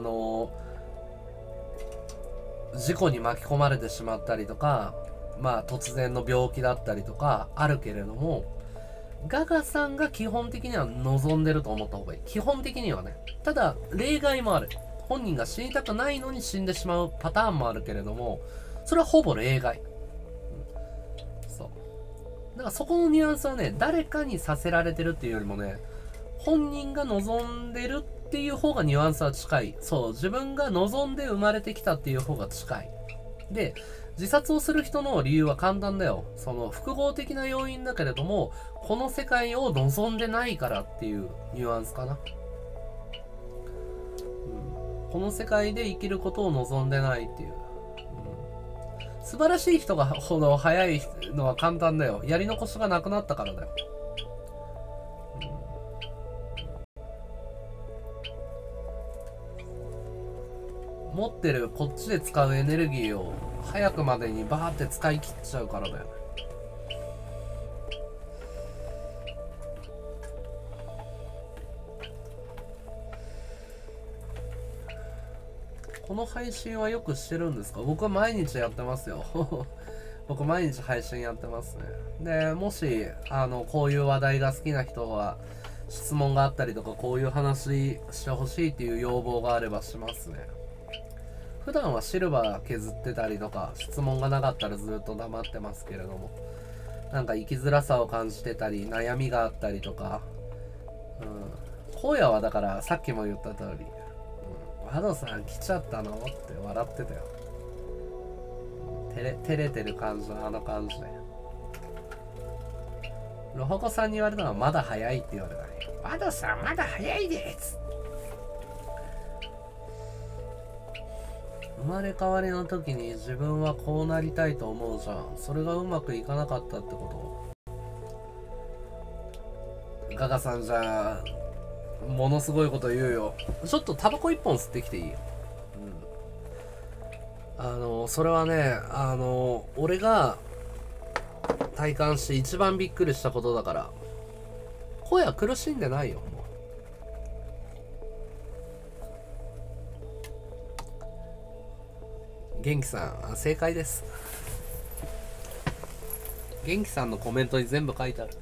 事故に巻き込まれてしまったりとか、まあ突然の病気だったりとかあるけれども、ガガさんが基本的には望んでると思った方がいい。基本的にはね。ただ、例外もある。本人が死にたくないのに死んでしまうパターンもあるけれども、それはほぼ例外。そう。だからそこのニュアンスはね、誰かにさせられてるっていうよりもね、本人が望んでるっていう方がニュアンスは近い。そう、自分が望んで生まれてきたっていう方が近い。で、自殺をする人の理由は簡単だよ。その複合的な要因だけれども、この世界を望んでないからっていうニュアンスかな。この世界で生きることを望んでないっていう。素晴らしい人がほど早いのは簡単だよ。やり残しがなくなったからだよ。持ってるこっちで使うエネルギーを早くまでにバーって使い切っちゃうからだよ。この配信はよくしてるんですか？僕は毎日やってますよ。僕毎日配信やってますね。で、もし、こういう話題が好きな人は、質問があったりとか、こういう話してほしいっていう要望があればしますね。普段はシルバー削ってたりとか、質問がなかったらずっと黙ってますけれども、なんか生きづらさを感じてたり、悩みがあったりとか、荒野はだからさっきも言った通り、ワドさん来ちゃったのって笑ってたよ。照れてる感じのあの感じで。ロホコさんに言われたのはまだ早いって言われたね。ワドさんまだ早いです生まれ変わりの時に自分はこうなりたいと思うじゃん。それがうまくいかなかったってことガガさんじゃものすごいこと言うよ。ちょっとタバコ一本吸ってきていい？それはね、俺が体感して一番びっくりしたことだから。声は苦しんでないよ、もう。元気さん、正解です。元気さんのコメントに全部書いてある。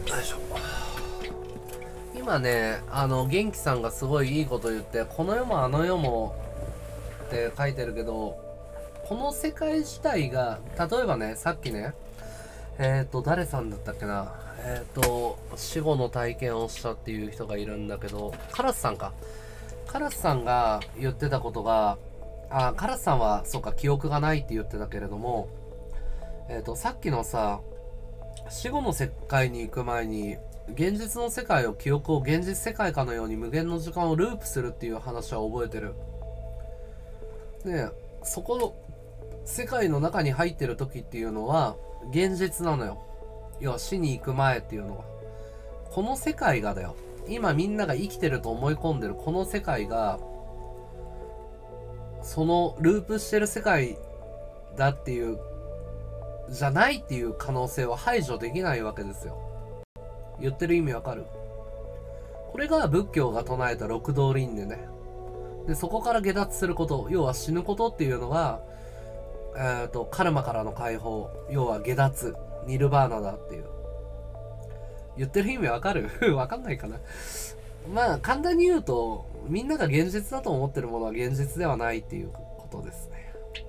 よいしょ。今ね、元気さんがすごいいいこと言って、この世もあの世もって書いてるけど、この世界自体が、例えばね、さっきね、誰さんだったっけな、死後の体験をしたっていう人がいるんだけど、カラスさんか。カラスさんが言ってたことが、カラスさんは、そうか、記憶がないって言ってたけれども、さっきのさ、死後の世界に行く前に、現実の世界を記憶を現実世界かのように無限の時間をループするっていう話は覚えてる。で、そこの世界の中に入ってる時っていうのは現実なのよ。要は死に行く前っていうのは。この世界がだよ。今みんなが生きてると思い込んでるこの世界が、そのループしてる世界だっていう、じゃないっていう可能性は排除できないわけですよ。言ってる意味わかる？これが仏教が唱えた六道輪廻ね。で、そこから下脱すること、要は死ぬことっていうのが、カルマからの解放、要は下脱、ニルバーナだっていう。言ってる意味わかる？わかんないかな。まあ、簡単に言うと、みんなが現実だと思ってるものは現実ではないっていうことですね。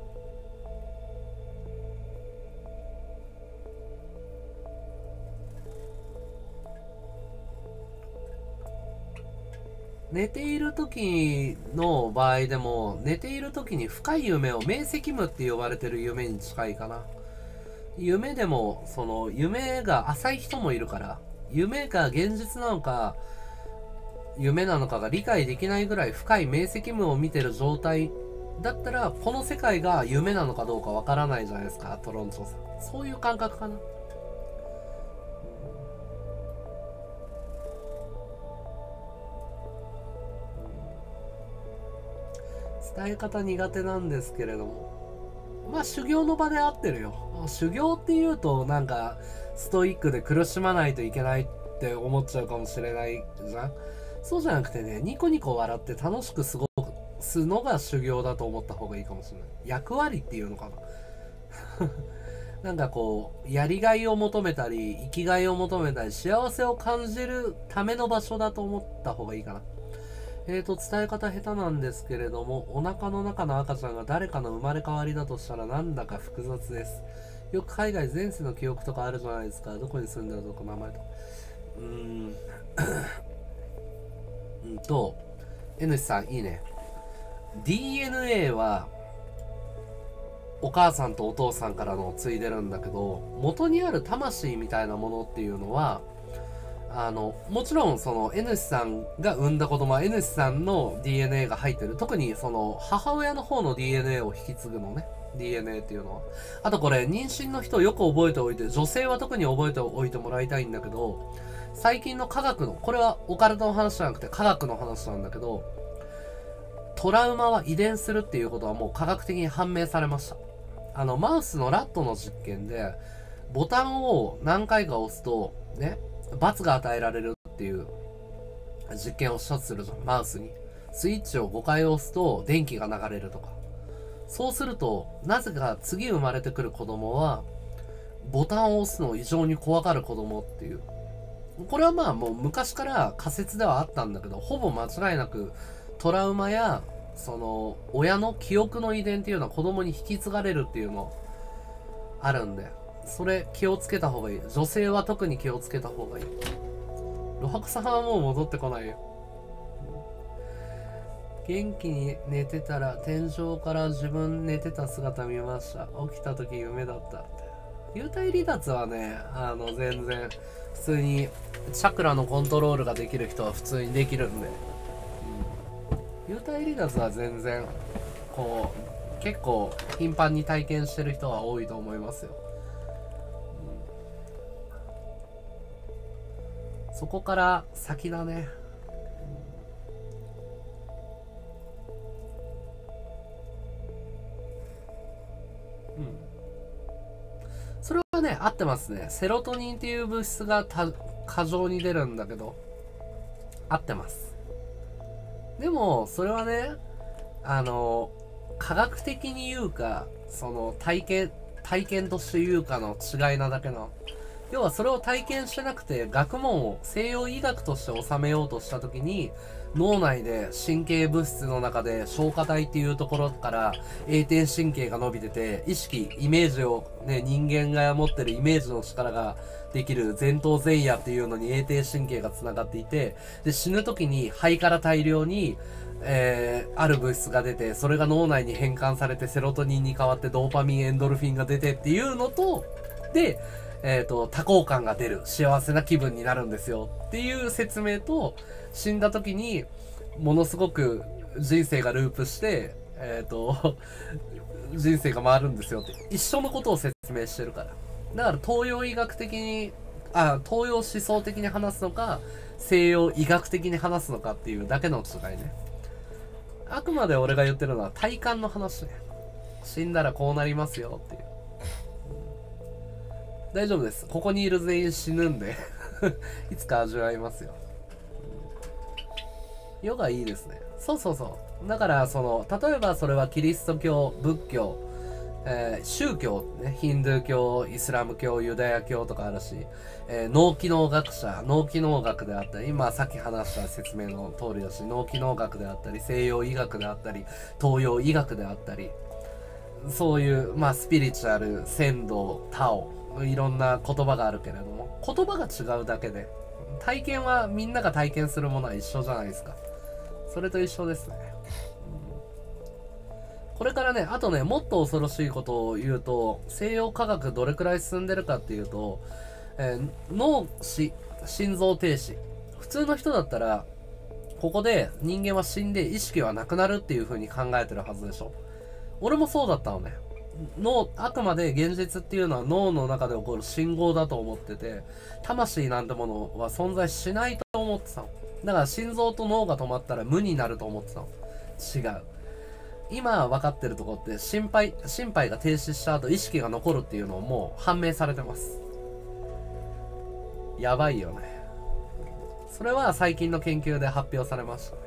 寝ている時の場合でも、寝ている時に深い夢を明晰夢って呼ばれてる夢に近いかな。夢でも、その夢が浅い人もいるから、夢が現実なのか、夢なのかが理解できないぐらい深い明晰夢を見てる状態だったら、この世界が夢なのかどうかわからないじゃないですか、トロンチョさん。そういう感覚かな。伝え方苦手なんですけれども、まあ修行の場で合ってるよ。修行っていうとなんかストイックで苦しまないといけないって思っちゃうかもしれないじゃん。そうじゃなくてね、ニコニコ笑って楽しく過ごすのが修行だと思った方がいいかもしれない。役割っていうのかな。なんかこうやりがいを求めたり生きがいを求めたり幸せを感じるための場所だと思った方がいいかな。伝え方下手なんですけれども、お腹の中の赤ちゃんが誰かの生まれ変わりだとしたらなんだか複雑です。よく海外前世の記憶とかあるじゃないですか。どこに住んでるとか名前と。N さんいいね。DNA はお母さんとお父さんからの継いでるんだけど、元にある魂みたいなものっていうのは、もちろんその N さんが産んだ子供は N さんの DNA が入ってる。特にその母親の方の DNA を引き継ぐのね。DNA っていうのは。あとこれ妊娠の人よく覚えておいて、女性は特に覚えておいてもらいたいんだけど、最近の科学の、これはオカルトの話じゃなくて科学の話なんだけど、トラウマは遺伝するっていうことはもう科学的に判明されました。マウスのラットの実験で、ボタンを何回か押すと、ね、罰が与えられるっていう実験をしたとするじゃん、マウスに。スイッチを5回押すと電気が流れるとか。そうすると、なぜか次生まれてくる子供は、ボタンを押すのを異常に怖がる子供っていう。これはまあもう昔から仮説ではあったんだけど、ほぼ間違いなくトラウマや、その、親の記憶の遺伝っていうのは子供に引き継がれるっていうのあるんで、それ気をつけた方がいい。女性は特に気をつけた方がいい。ロハクさんはもう戻ってこないよ。元気に寝てたら天井から自分寝てた姿見ました。起きた時夢だったって。幽体離脱はね、全然普通にチャクラのコントロールができる人は普通にできるんで、幽体離脱は全然こう結構頻繁に体験してる人は多いと思いますよ。そこから先だね。それはね、合ってますね。セロトニンっていう物質が過剰に出るんだけど、合ってます。でも、それはね、科学的に言うか、その体験として言うかの違いなだけの要はそれを体験してなくて学問を西洋医学として収めようとした時に、脳内で神経物質の中で消化体っていうところから栄転神経が伸びてて、意識、イメージをね、人間が持ってるイメージの力ができる前頭前野っていうのに栄転神経が繋がっていて、で、死ぬ時に肺から大量にある物質が出て、それが脳内に変換されてセロトニンに変わってドーパミン、エンドルフィンが出てっていうのと、で、多幸感が出る、幸せな気分になるんですよっていう説明と、死んだ時にものすごく人生がループして、人生が回るんですよって一緒のことを説明してるから。だから東洋医学的に、東洋思想的に話すのか、西洋医学的に話すのかっていうだけの違いね。あくまで俺が言ってるのは体感の話ね。死んだらこうなりますよっていう。大丈夫です。ここにいる全員死ぬんでいつか味わいますよ。ヨガいいですね。そうそうそう。だから例えばそれはキリスト教、仏教、宗教ね、ヒンドゥー教、イスラム教、ユダヤ教とかあるし、脳機能学者、脳機能学であったり、今さっき話した説明の通りだし、脳機能学であったり、西洋医学であったり、東洋医学であったり、そういう、スピリチュアル、仙道、タオ、いろんな言葉があるけれども、言葉が違うだけで、体験はみんなが体験するものは一緒じゃないですか。それと一緒ですね。これからね、あとね、もっと恐ろしいことを言うと、西洋科学どれくらい進んでるかっていうと、脳死、心臓停止。普通の人だったら、ここで人間は死んで意識はなくなるっていう風に考えてるはずでしょ。俺もそうだったのね。あくまで現実っていうのは脳の中で起こる信号だと思ってて、魂なんてものは存在しないと思ってたの。だから心臓と脳が止まったら無になると思ってたの。違う。今分かってるところって心肺が停止した後意識が残るっていうのをもう判明されてます。やばいよね。それは最近の研究で発表されましたね。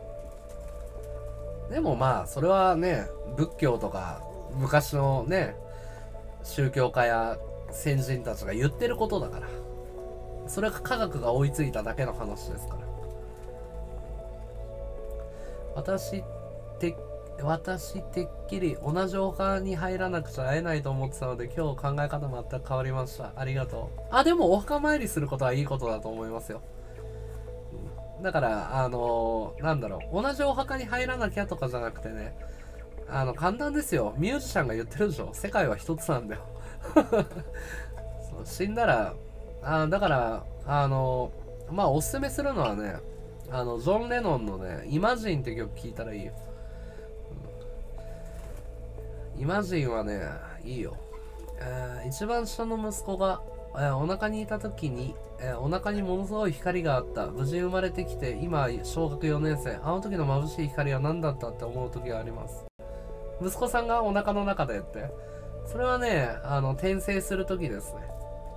でもそれはね、仏教とか昔のね、宗教家や先人たちが言ってることだから。それが科学が追いついただけの話ですから。私てっきり同じお墓に入らなくちゃ会えないと思ってたので、今日考え方全く変わりました。ありがとう。でもお墓参りすることはいいことだと思いますよ。だからなんだろう、同じお墓に入らなきゃとかじゃなくてね、簡単ですよ。ミュージシャンが言ってるでしょ。世界は一つなんだよそう死んだらだからおすすめするのはね、ジョン・レノンのね、イマジンって曲聴いたらいいよ。イマジンはね、いいよ。一番下の息子が、お腹にいた時に、お腹にものすごい光があった。無事生まれてきて、今、小学4年生。あの時の眩しい光は何だったって思う時があります。息子さんがお腹の中でって。それはね、転生する時ですね。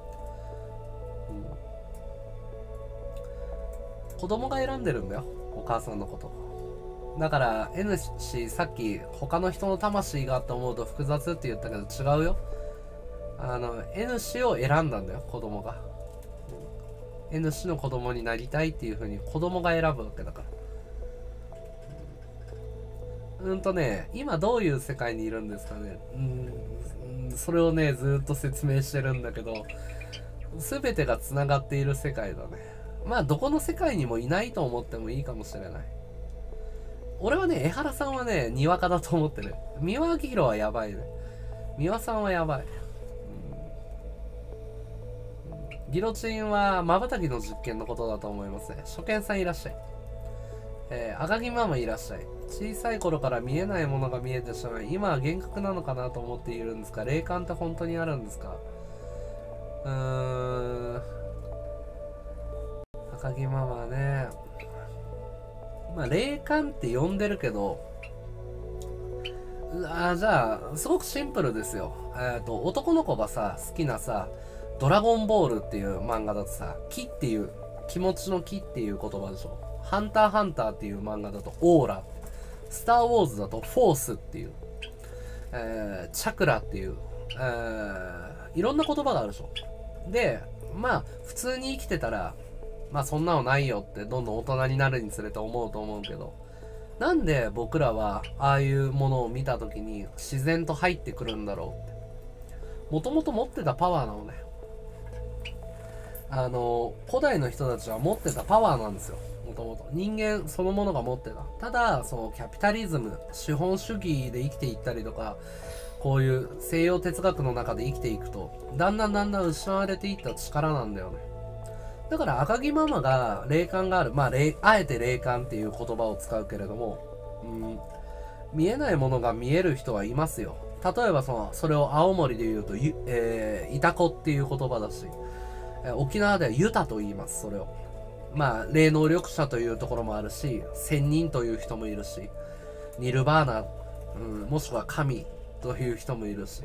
子供が選んでるんだよ。お母さんのこと。だから N 氏、さっき他の人の魂がって思うと複雑って言ったけど違うよ。N 氏を選んだんだよ、子供が。N 氏の子供になりたいっていう風に子供が選ぶわけだから。今どういう世界にいるんですかね。それをね、ずっと説明してるんだけど、全てが繋がっている世界だね。どこの世界にもいないと思ってもいいかもしれない。俺はね、江原さんはね、にわかだと思ってる。三輪明宏はやばいね。三輪さんはやばい。ギロチンは瞬きの実験のことだと思いますね。初見さんいらっしゃい。赤木ママいらっしゃい。小さい頃から見えないものが見えてしまい、今は幻覚なのかなと思っているんですが、霊感って本当にあるんですか？赤木ママね。霊感って呼んでるけど、じゃあ、すごくシンプルですよ。男の子がさ、好きなさ、ドラゴンボールっていう漫画だとさ、気っていう、気持ちの気っていう言葉でしょ。ハンターハンターっていう漫画だとオーラ。スターウォーズだとフォースっていう、チャクラっていう、いろんな言葉があるでしょ。 でまあ普通に生きてたらまあそんなのないよってどんどん大人になるにつれて思うと思うけど、なんで僕らはああいうものを見た時に自然と入ってくるんだろうって。もともと持ってたパワーなのね。古代の人たちは持ってたパワーなんですよ。もともと人間そのものが持ってた。ただそのキャピタリズム、資本主義で生きていったりとか、こういう西洋哲学の中で生きていくとだんだん失われていった力なんだよね。だから赤木ママが霊感がある、まああえて霊感っていう言葉を使うけれども、見えないものが見える人はいますよ。例えばそれを青森で言うとイタコっていう言葉だし、沖縄ではユタと言います。それをまあ霊能力者というところもあるし、仙人という人もいるし、ニルバーナ、もしくは神という人もいるし、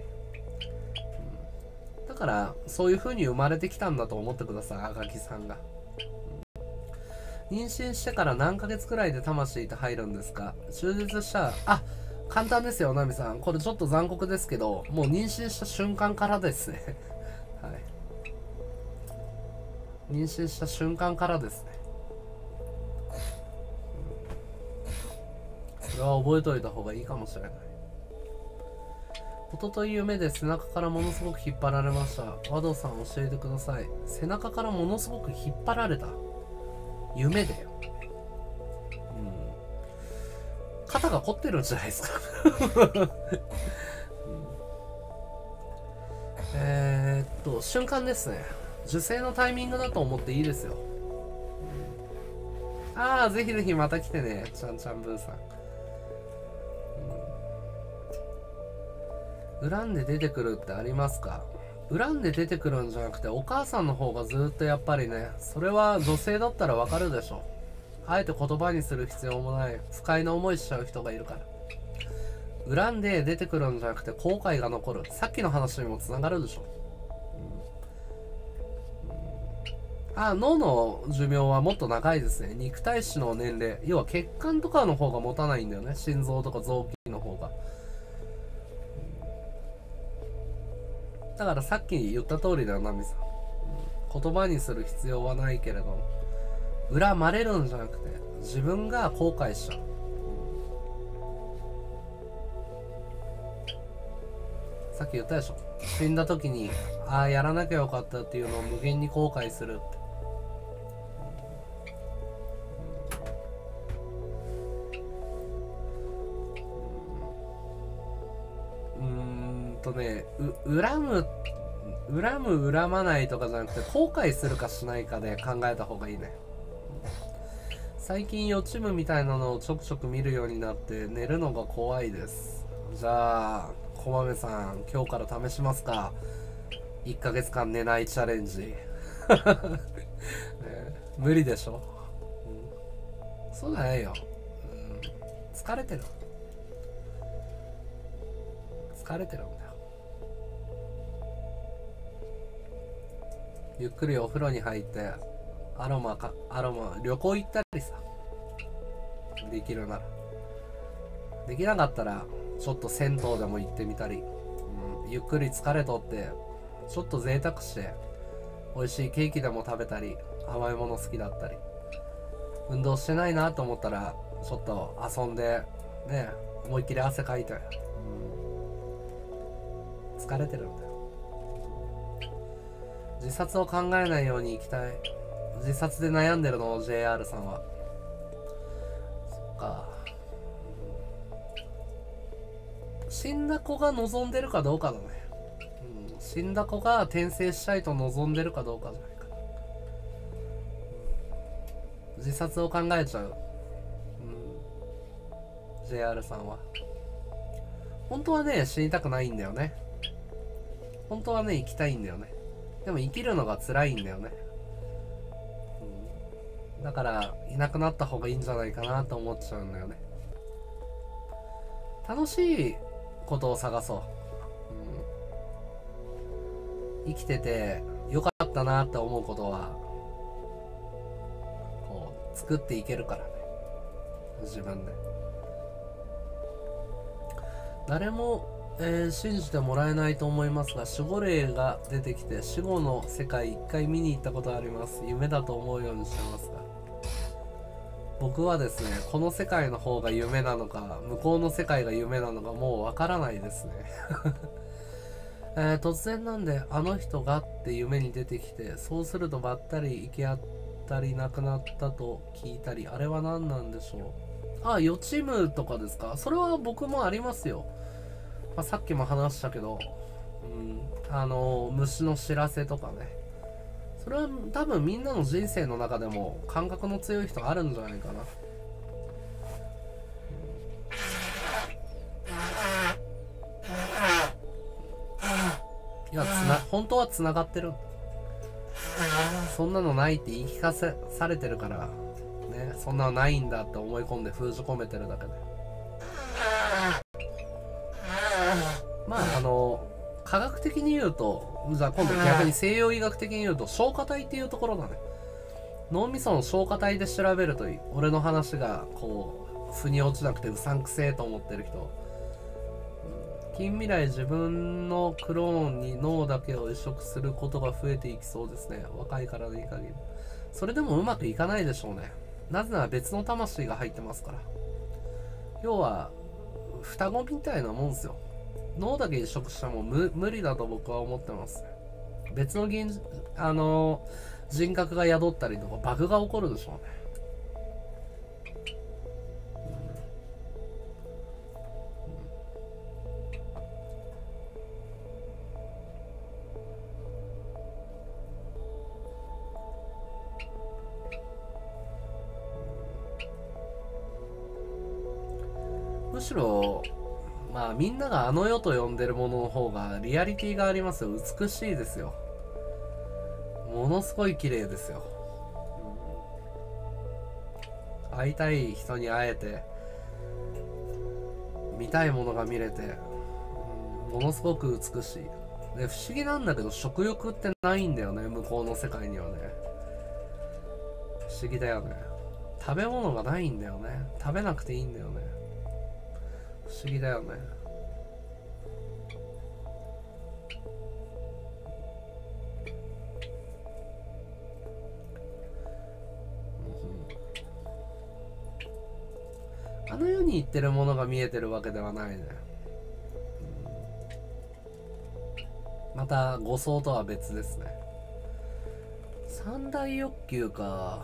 だからそういう風に生まれてきたんだと思ってください、赤木さんが。妊娠してから何ヶ月くらいで魂って入るんですか？中絶したら、簡単ですよ、ナミさん。これちょっと残酷ですけど、もう妊娠した瞬間からですね。はい。妊娠した瞬間からですね。それは覚えておいた方がいいかもしれない。一昨日夢で背中からものすごく引っ張られました。和道さん教えてください。背中からものすごく引っ張られた夢でよ。肩が凝ってるんじゃないですか。瞬間ですね。受精のタイミングだと思っていいですよ。ぜひぜひまた来てね、ちゃんちゃんブーさん。恨んで出てくるってありますか？恨んで出てくるんじゃなくて、お母さんの方がずっとやっぱりね、それは女性だったらわかるでしょ。あえて言葉にする必要もない、不快な思いしちゃう人がいるから。恨んで出てくるんじゃなくて後悔が残る。さっきの話にもつながるでしょ。脳の寿命はもっと長いですね。肉体視の年齢、要は血管とかの方が持たないんだよね。心臓とか臓器の方が。だからさっき言った通りだよ、ナミさん。言葉にする必要はないけれど、恨まれるんじゃなくて自分が後悔しちゃう。さっき言ったでしょ。死んだ時にやらなきゃよかったっていうのを無限に後悔するって。恨まないとかじゃなくて後悔するかしないかで考えた方がいいね。最近予知夢みたいなのをちょくちょく見るようになって寝るのが怖いです。じゃあこまめさん、今日から試しますか。1ヶ月間寝ないチャレンジ、ね、無理でしょ、そうじゃないよ、疲れてるんだよ。ゆっくりお風呂に入ってアロマ旅行行ったりさ、できるなら。できなかったらちょっと銭湯でも行ってみたり、ゆっくり疲れとってちょっと贅沢して美味しいケーキでも食べたり、甘いもの好きだったり、運動してないなと思ったらちょっと遊んでね、思いっきり汗かいて、疲れてるんだよ。自殺を考えないように生きたい。自殺で悩んでるの JR さんは。そっか。死んだ子が望んでるかどうかだね。死んだ子が転生したいと望んでるかどうかじゃないかな。自殺を考えちゃう、JR さんは。本当はね、死にたくないんだよね。本当はね、生きたいんだよね。でも生きるのが辛いんだよね。だからいなくなった方がいいんじゃないかなと思っちゃうんだよね。楽しいことを探そう、生きててよかったなって思うことはこう作っていけるからね、自分で。誰も信じてもらえないと思いますが、守護霊が出てきて死後の世界一回見に行ったことあります。夢だと思うようにしてますが、僕はですね、この世界の方が夢なのか向こうの世界が夢なのかもうわからないですね。突然なんであの人がって夢に出てきて、そうするとばったり行き当たりなくなったと聞いたり、あれは何なんでしょう。あ、予知夢とかですか。それは僕もありますよ。さっきも話したけど、虫の知らせとかね。それは多分みんなの人生の中でも感覚の強い人あるんじゃないかな。いや、本当はつながってる。そんなのないって言い聞かせされてるからね、そんなのないんだって思い込んで封じ込めてるだけで。まあ科学的に言うと、じゃあ今度逆に西洋医学的に言うと消化体っていうところだね。脳みその消化体で調べるといい。俺の話がこう腑に落ちなくてうさんくせえと思ってる人、近未来自分のクローンに脳だけを移植することが増えていきそうですね。若いからでいい限り。それでもうまくいかないでしょうね。なぜなら別の魂が入ってますから。要は双子みたいなもんですよ。脳だけ移植しても無理だと僕は思ってます。別の人格が宿ったりとかバグが起こるでしょうね。むしろまあみんながあの世と呼んでるものの方がリアリティがありますよ。美しいですよ。ものすごい綺麗ですよ。会いたい人に会えて、見たいものが見れて、ものすごく美しい。で、不思議なんだけど食欲ってないんだよね、向こうの世界にはね。不思議だよね。食べ物がないんだよね。食べなくていいんだよね。不思議だよね。あの世に行ってるものが見えてるわけではないね。また誤想とは別ですね。三大欲求か。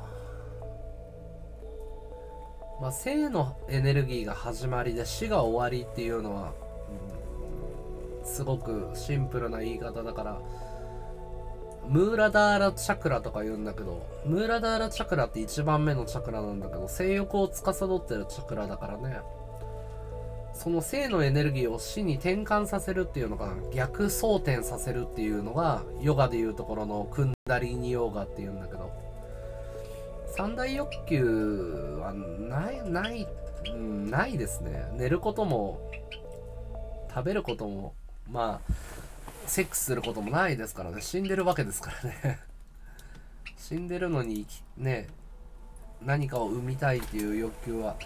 まあ生のエネルギーが始まりで死が終わりっていうのは、すごくシンプルな言い方だから、ムーラダーラチャクラとか言うんだけど、ムーラダーラチャクラって1番目のチャクラなんだけど、性欲を司ってるチャクラだからね。その性のエネルギーを死に転換させるっていうのかな、逆相転させるっていうのがヨガでいうところのクンダリーニヨーガっていうんだけど、三大欲求はないですね。寝ることも食べることも、まあセックスすることもないですからね。死んでるわけですからね。死んでるのにね、何かを生みたいっていう欲求は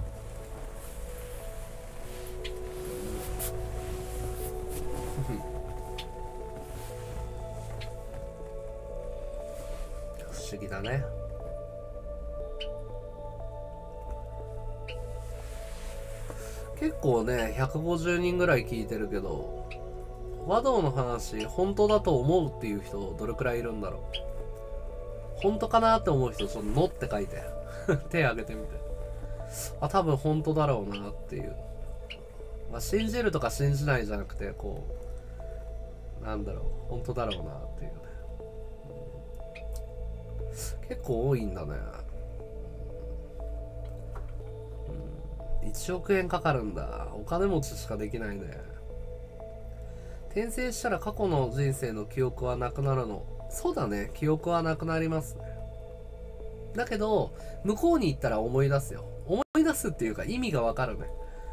不思議だね。結構ね、150人ぐらい聞いてるけど、和道の話本当だと思うっていう人どれくらいいるんだろう。本当かなって思う人、ちょっと「の」って書いて手挙げてみて。あ、多分本当だろうなっていう。まあ信じるとか信じないじゃなくて、こうなんだろう、本当だろうなっていうね。結構多いんだね。1億円かかるんだ。お金持ちしかできないね。転生したら過去の人生の記憶はなくなるの。そうだね、記憶はなくなりますね。だけど向こうに行ったら思い出すよ。思い出すっていうか意味がわかるね。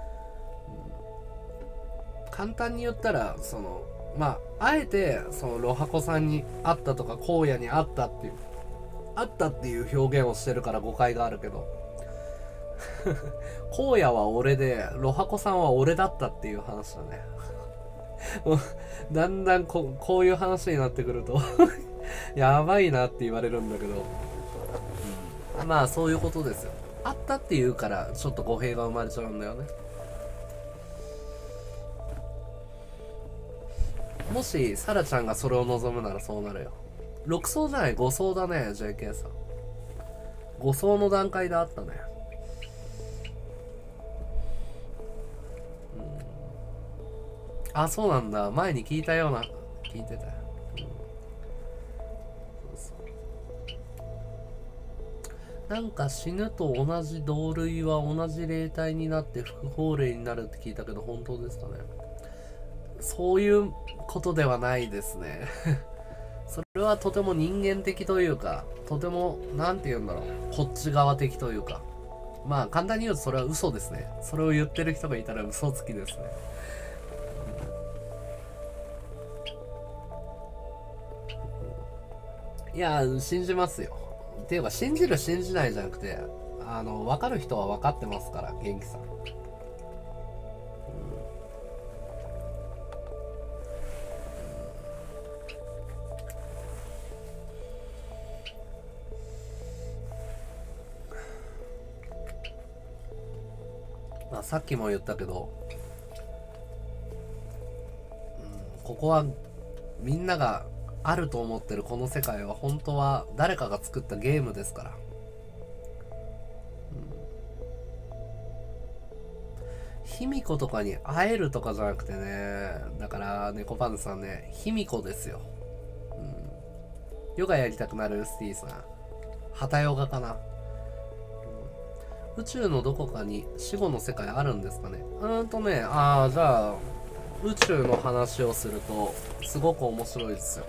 簡単に言ったら、そのまああえてそのロハコさんに会ったとか荒野に会ったっていう表現をしてるから誤解があるけど荒野は俺でロハコさんは俺だったっていう話だね。 もうだんだんこういう話になってくるとやばいなって言われるんだけど、まあそういうことですよ。あったっていうからちょっと語弊が生まれちゃうんだよね。もしサラちゃんがそれを望むならそうなるよ。6層じゃない5層だね JK さん。5層の段階であったね。あ、そうなんだ。前に聞いたような聞いてたよ。なんか死ぬと同じ同類は同じ霊体になって不法霊になるって聞いたけど本当ですかね。そういうことではないですねそれはとても人間的というか、とてもなんて言うんだろう、こっち側的というか、まあ簡単に言うとそれは嘘ですね。それを言ってる人がいたら嘘つきですね。いや信じますよ。っていうか信じる信じないじゃなくて、分かる人は分かってますから、元気さん。まあさっきも言ったけど、ここはみんながあると思ってるこの世界は本当は誰かが作ったゲームですから。卑弥呼とかに会えるとかじゃなくてね、だから猫パンツさんね、卑弥呼ですよ。ヨガやりたくなるスティーさん。ハタヨガかな。宇宙のどこかに死後の世界あるんですかね。じゃあ宇宙の話をするとすごく面白いですよ。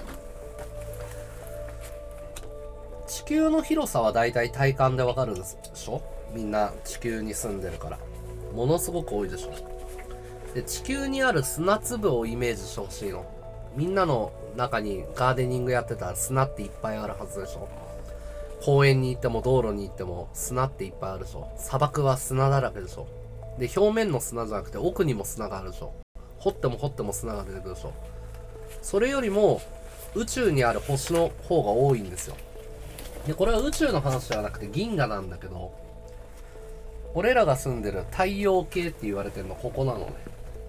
地球の広さはだいたい体感でわかるでしょ。みんな地球に住んでるからものすごく多いでしょ。で地球にある砂粒をイメージしてほしいの。みんなの中にガーデニングやってたら砂っていっぱいあるはずでしょ。公園に行っても道路に行っても砂っていっぱいあるでしょ。砂漠は砂だらけでしょ。で表面の砂じゃなくて奥にも砂があるでしょ。掘っても掘っても砂が出てくるでしょ。それよりも宇宙にある星の方が多いんですよ。でこれは宇宙の話ではなくて銀河なんだけど、俺らが住んでる太陽系って言われてるのここなのね。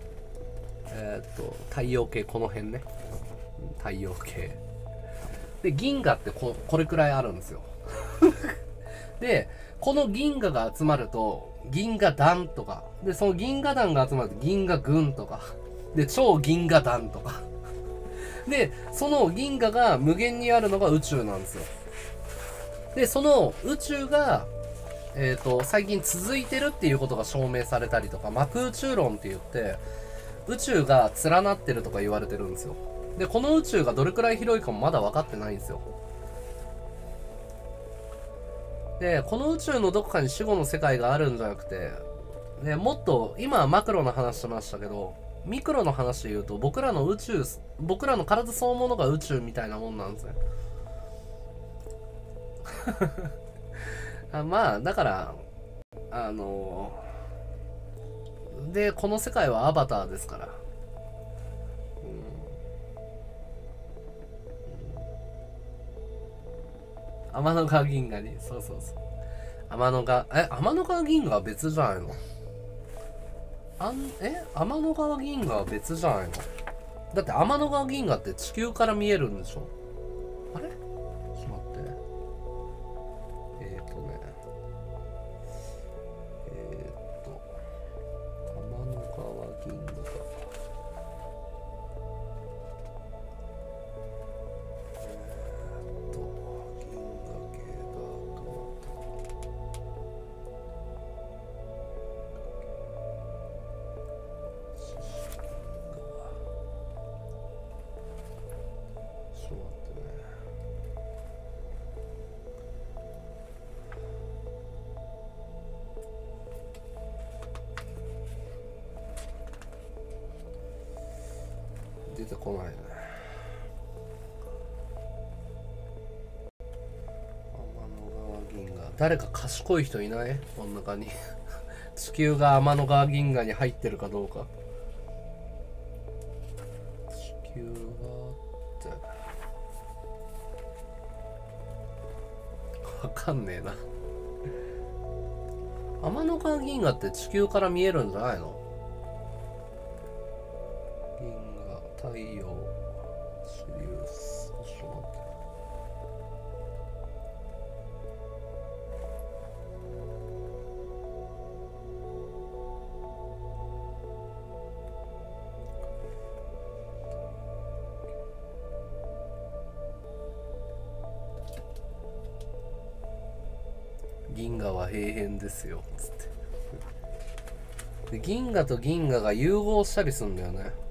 太陽系この辺ね。太陽系で銀河ってこれくらいあるんですよでこの銀河が集まると銀河団とかで、その銀河団が集まると銀河群とかで超銀河団とかでその銀河が無限にあるのが宇宙なんですよ。でその宇宙が最近続いてるっていうことが証明されたりとか、膜宇宙論って言って宇宙が連なってるとか言われてるんですよ。でこの宇宙がどれくらい広いかもまだ分かってないんですよ。でこの宇宙のどこかに死後の世界があるんじゃなくて、でもっと今はマクロの話しましたけど、ミクロの話で言うと僕らの体そのものが宇宙みたいなもんなんですねまあだからでこの世界はアバターですから、天の川銀河に、そう天の川銀河は別じゃないの。天の川銀河は別じゃないの。だって天の川銀河って地球から見えるんでしょ。あれちょっと待って。天の川銀河出てこないね。天の川銀河、誰か賢い人いない？この中に地球が天の川銀河に入ってるかどうか。 球があってわかんねえな。天の川銀河って地球から見えるんじゃないの？銀河、太陽、シリウス、ちょっと待って。銀河は平辺ですよつってで銀河と銀河が融合したりするんだよね。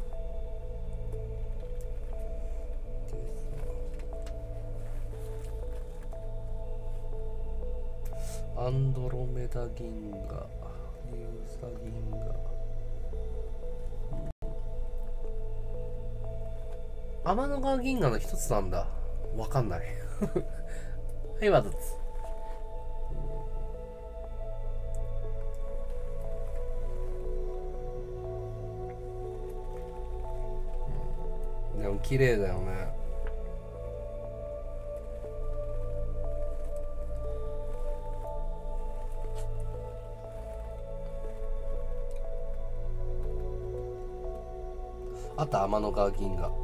アンドロメダ銀河、ユーザ銀河、天の川銀河の一つなんだ。わかんないはい、わざつ。でも綺麗だよね。あと天の川銀河、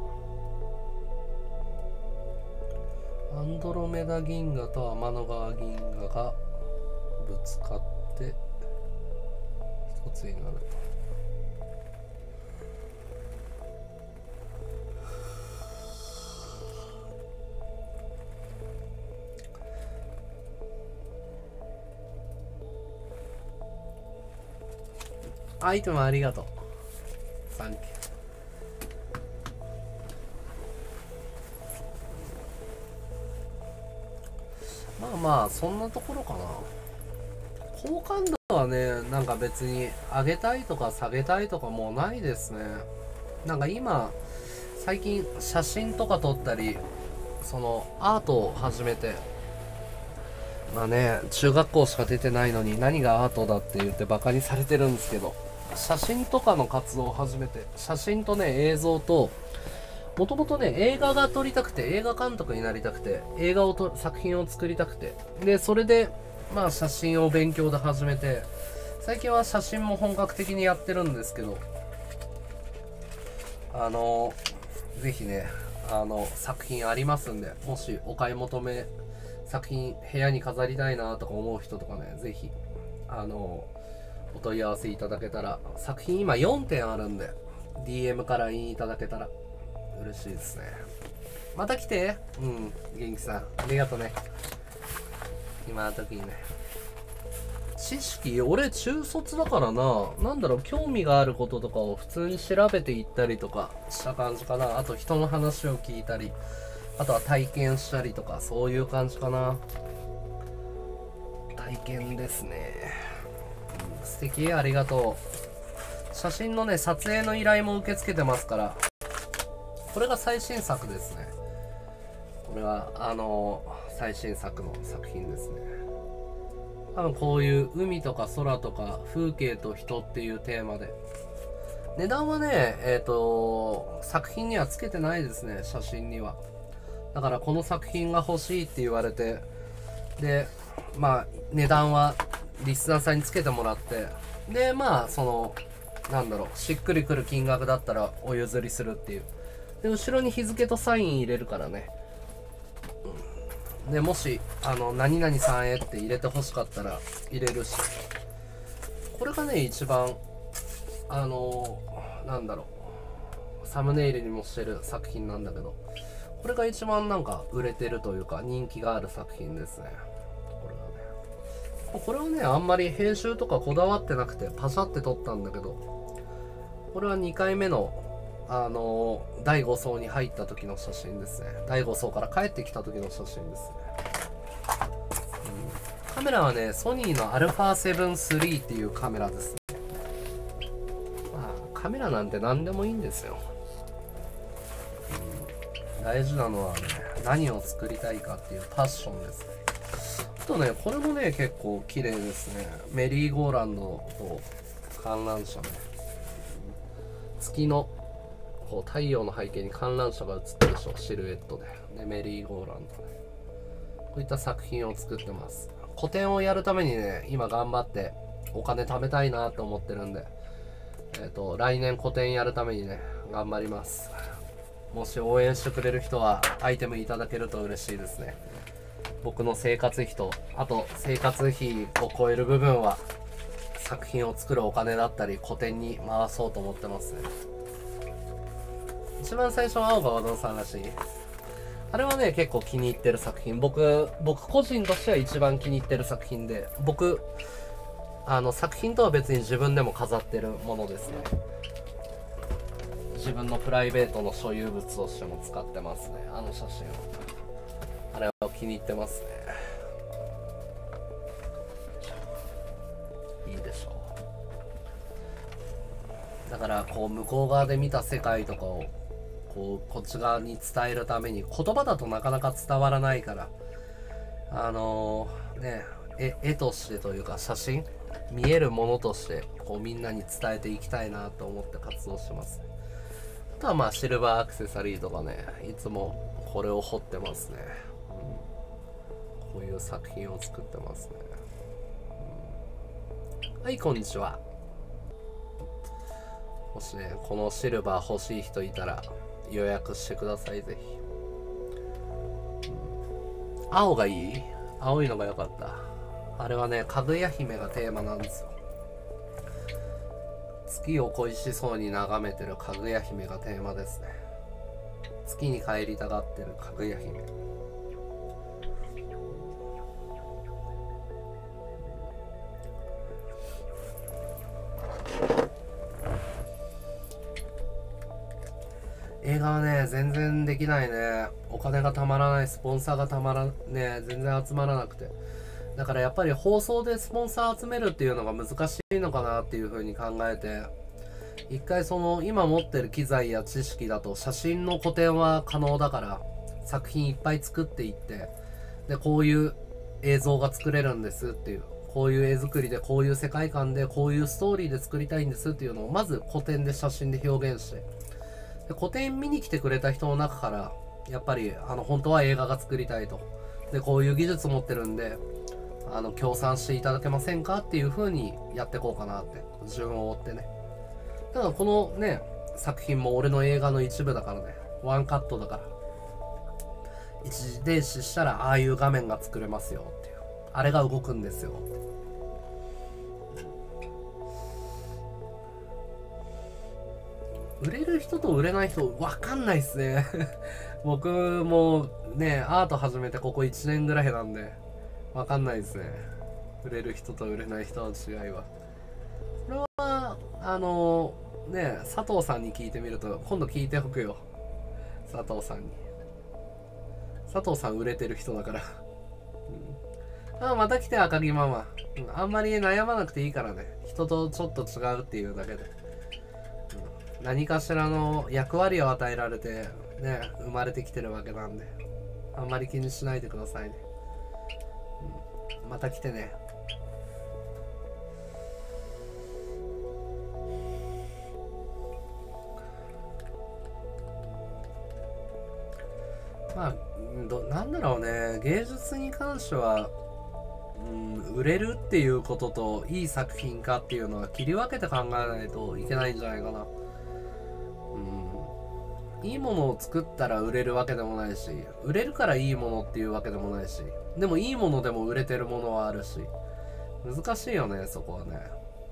アンドロメダ銀河と天の川銀河がぶつかって一つになると。アイテムありがとう。サンキュー。まあまあそんなところかな。好感度はね、なんか別に上げたいとか下げたいとかもうないですね。なんか今最近写真とか撮ったり、そのアートを始めて、まあね、中学校しか出てないのに何がアートだって言ってバカにされてるんですけど、写真とかの活動を始めて、写真とね映像と、もともとね映画が撮りたくて、映画監督になりたくて、映画を作品を作りたくて、でそれでまあ写真を勉強で始めて、最近は写真も本格的にやってるんですけど、ぜひね作品ありますんで、もしお買い求め、作品部屋に飾りたいなとか思う人とかね、ぜひお問い合わせいただけたら。作品今4点あるんで DM からいただけたら嬉しいですね。また来て。元気さんありがとうね。今の時にね、知識、俺中卒だからな、なんだろう、興味があることとかを普通に調べていったりとかした感じかな。あと人の話を聞いたり、あとは体験したりとか、そういう感じかな。体験ですね。素敵、ありがとう。写真のね撮影の依頼も受け付けてますから。これが最新作ですね。これは最新作の作品ですね。多分こういう海とか空とか風景と人っていうテーマで、値段はね作品にはつけてないですね、写真には。だからこの作品が欲しいって言われて、でまあ値段はリスナーさんにつけてもらって、でまあそのなんだろう、しっくりくる金額だったらお譲りするっていう。で後ろに日付とサイン入れるからね。でもし何々さんへって入れて欲しかったら入れるし、これがね一番なんだろう、サムネイルにもしてる作品なんだけど、これが一番なんか売れてるというか人気がある作品ですね。これはねあんまり編集とかこだわってなくてパシャって撮ったんだけど、これは2回目の第5層に入った時の写真ですね。第5層から帰ってきた時の写真ですね。カメラはねソニーの α7 III っていうカメラですね。まあカメラなんて何でもいいんですよ。大事なのはね、何を作りたいかっていうパッションですね。あとね、これもね結構綺麗ですね。メリーゴーランドと観覧車ね。月のこう太陽の背景に観覧車が映ってるでしょ、シルエットでメリーゴーランドでこういった作品を作ってます。個展をやるためにね、今頑張ってお金貯めたいなと思ってるんで、来年個展やるためにね頑張ります。もし応援してくれる人はアイテムいただけると嬉しいですね。僕の生活費と、あと生活費を超える部分は作品を作るお金だったり個展に回そうと思ってますね。一番最初は青川のさんらしい、あれはね結構気に入ってる作品、僕個人としては一番気に入ってる作品で、僕作品とは別に自分でも飾ってるものですね。自分のプライベートの所有物としても使ってますね、あの写真を。あれは気に入ってますね。いいでしょう。だからこう向こう側で見た世界とかをこっち側に伝えるために、言葉だとなかなか伝わらないから、絵としてというか写真見えるものとしてこうみんなに伝えていきたいなと思って活動してますね。あとはまあシルバーアクセサリーとかね、いつもこれを彫ってますね、こういう作品を作ってますね、はい、こんにちは。もしねこのシルバー欲しい人いたら予約してください、ぜひ。青がいい？青いのが良かった。あれはね、かぐや姫がテーマなんですよ。月を恋しそうに眺めてるかぐや姫がテーマですね。月に帰りたがってるかぐや姫。映画はね全然できないね。お金がたまらない、スポンサーがたまらね全然集まらなくて、だからやっぱり放送でスポンサー集めるっていうのが難しいのかなっていう風に考えて、一回その今持ってる機材や知識だと写真の個展は可能だから作品いっぱい作っていって、でこういう映像が作れるんですっていう、こういう絵作りでこういう世界観でこういうストーリーで作りたいんですっていうのをまず個展で写真で表現して、で個展見に来てくれた人の中からやっぱり本当は映画が作りたいと、でこういう技術持ってるんで協賛していただけませんかっていう風にやっていこうかなって順を追ってね。だからこのね作品も俺の映画の一部だからね、ワンカットだから一時停止したらああいう画面が作れますよっていう、あれが動くんですよって。売れる人と売れない人分かんないっすね僕もねアート始めてここ1年ぐらいなんで分かんないですね、売れる人と売れない人の違いは。これはね佐藤さんに聞いてみると、今度聞いておくよ、佐藤さんに。佐藤さん売れてる人だからまた来て赤木ママ、あんまり悩まなくていいからね、人とちょっと違うっていうだけで、何かしらの役割を与えられてね生まれてきてるわけなんで、あんまり気にしないでくださいね、また来てね。まあなんだろうね、芸術に関しては、売れるっていうことといい作品かっていうのは切り分けて考えないといけないんじゃないかな。いいものを作ったら売れるわけでもないし、売れるからいいものっていうわけでもないし、でもいいものでも売れてるものはあるし、難しいよねそこはね。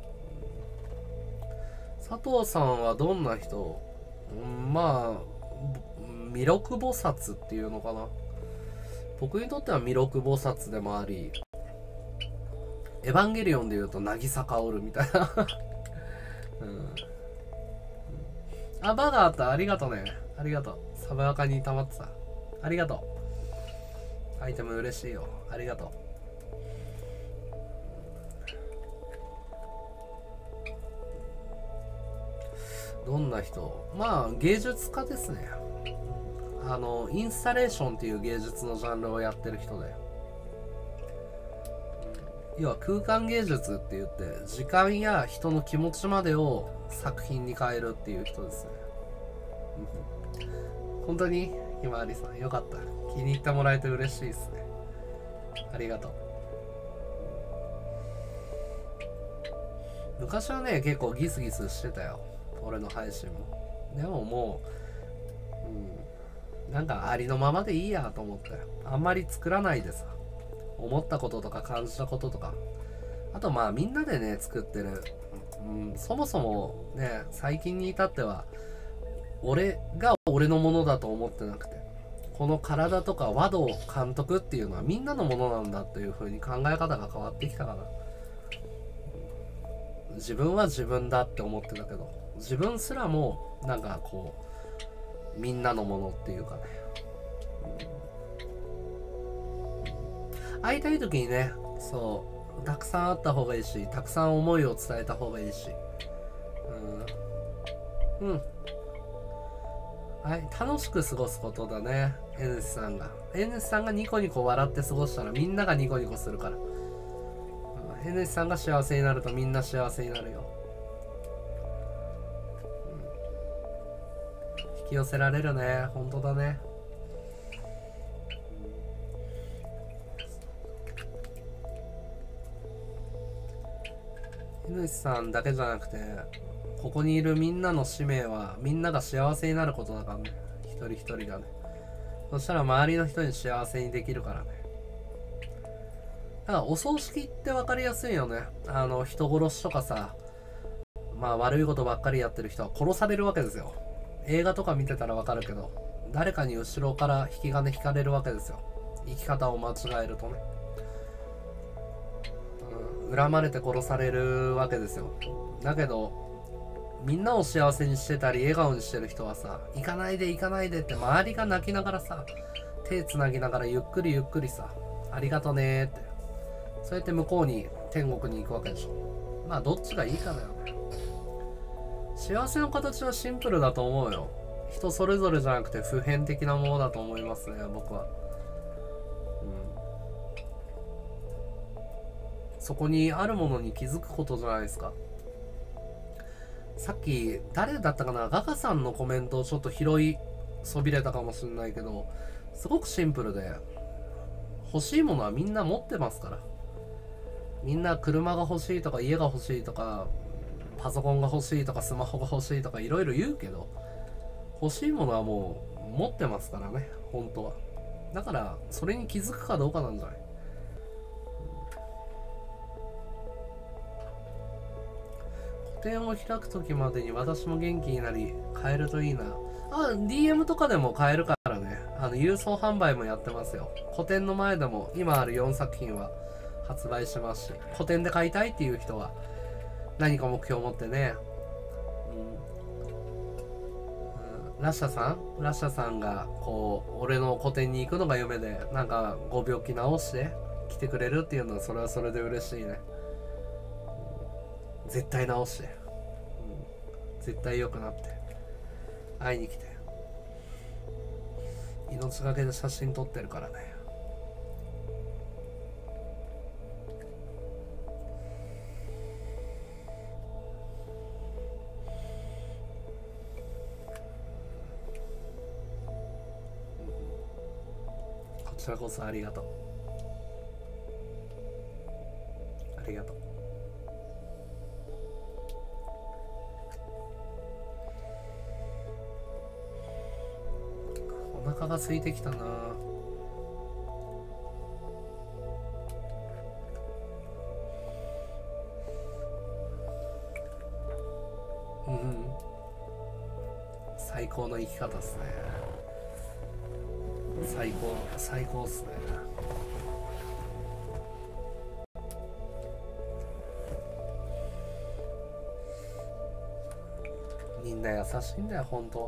佐藤さんはどんな人？まあ弥勒菩薩っていうのかな。僕にとっては弥勒菩薩でもあり、エヴァンゲリオンでいうと渚薫みたいなあ、バーガーあった。ありがとね。ありがとう。サブアカに溜まってた。ありがとう。アイテム嬉しいよ。ありがとう。どんな人？まあ芸術家ですね。インスタレーションっていう芸術のジャンルをやってる人で、要は空間芸術って言って時間や人の気持ちまでを作品に変えるっていう人ですね。 本当にひまわりさんよかった。気に入ってもらえて嬉しいですね。ありがとう。昔はね結構ギスギスしてたよ、俺の配信も。でももう、なんかありのままでいいやと思って、あんまり作らないでさ、思ったこととか感じたこととか、あとまあみんなでね作ってる、そもそもね最近に至っては俺が俺のものだと思ってなくて、この体とか和道監督っていうのはみんなのものなんだっていう風に考え方が変わってきたから、自分は自分だって思ってたけど、自分すらもなんかこうみんなのものっていうかね、会いたい時にね、そうたくさん会った方がいいし、たくさん思いを伝えた方がいいし、はい、楽しく過ごすことだね。N さんがニコニコ笑って過ごしたらみんながニコニコするから、N さんが幸せになるとみんな幸せになるよ。引き寄せられるね。本当だね。N さんだけじゃなくて、ここにいるみんなの使命はみんなが幸せになることだからね。一人一人がね。そしたら周りの人に幸せにできるからね。だからお葬式って分かりやすいよね。人殺しとかさ、まあ悪いことばっかりやってる人は殺されるわけですよ。映画とか見てたら分かるけど、誰かに後ろから引き金引かれるわけですよ。生き方を間違えるとね。恨まれて殺されるわけですよ。だけどみんなを幸せにしてたり笑顔にしてる人はさ、行かないで行かないでって周りが泣きながらさ、手つなぎながらゆっくりゆっくりさ、ありがとねーって、そうやって向こうに天国に行くわけでしょ。まあどっちがいいかだよね。幸せの形はシンプルだと思うよ。人それぞれじゃなくて普遍的なものだと思いますね、僕は。そこにあるものに気づくことじゃないですか。さっき誰だったかな、ガガさんのコメントをちょっと拾いそびれたかもしれないけど、すごくシンプルで、欲しいものはみんな持ってますから。みんな車が欲しいとか家が欲しいとかパソコンが欲しいとかスマホが欲しいとかいろいろ言うけど、欲しいものはもう持ってますからね、本当は。だからそれに気づくかどうかなんじゃない。個展を開く時までに私も元気になり買えるといいな。DM とかでも買えるからね。郵送販売もやってますよ。個展の前でも今ある4作品は発売しますし、個展で買いたいっていう人は何か目標を持ってね、ラッシャさんがこう俺の個展に行くのが夢で、なんかご病気治して来てくれるっていうのはそれはそれで嬉しいね。絶対治して、絶対良くなって会いに来て、命がけで写真撮ってるからね。こちらこそありがとう。ありがとう。お腹が空いてきたな。最高の生き方っすね。最高っすね。みんな優しいんだよ本当は。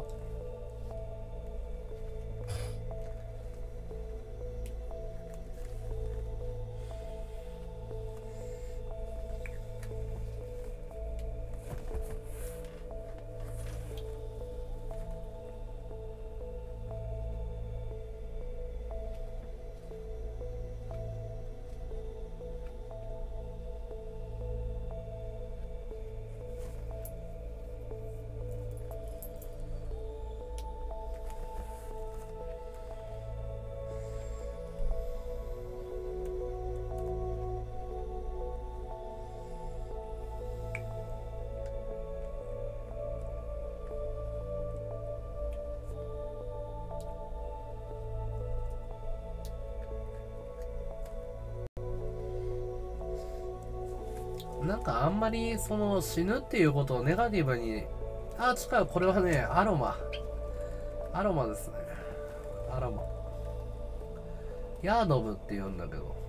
なんかあんまりその死ぬっていうことをネガティブに、あ、違う、これはね、アロマですね。アロマ。ヤードムって言うんだけど、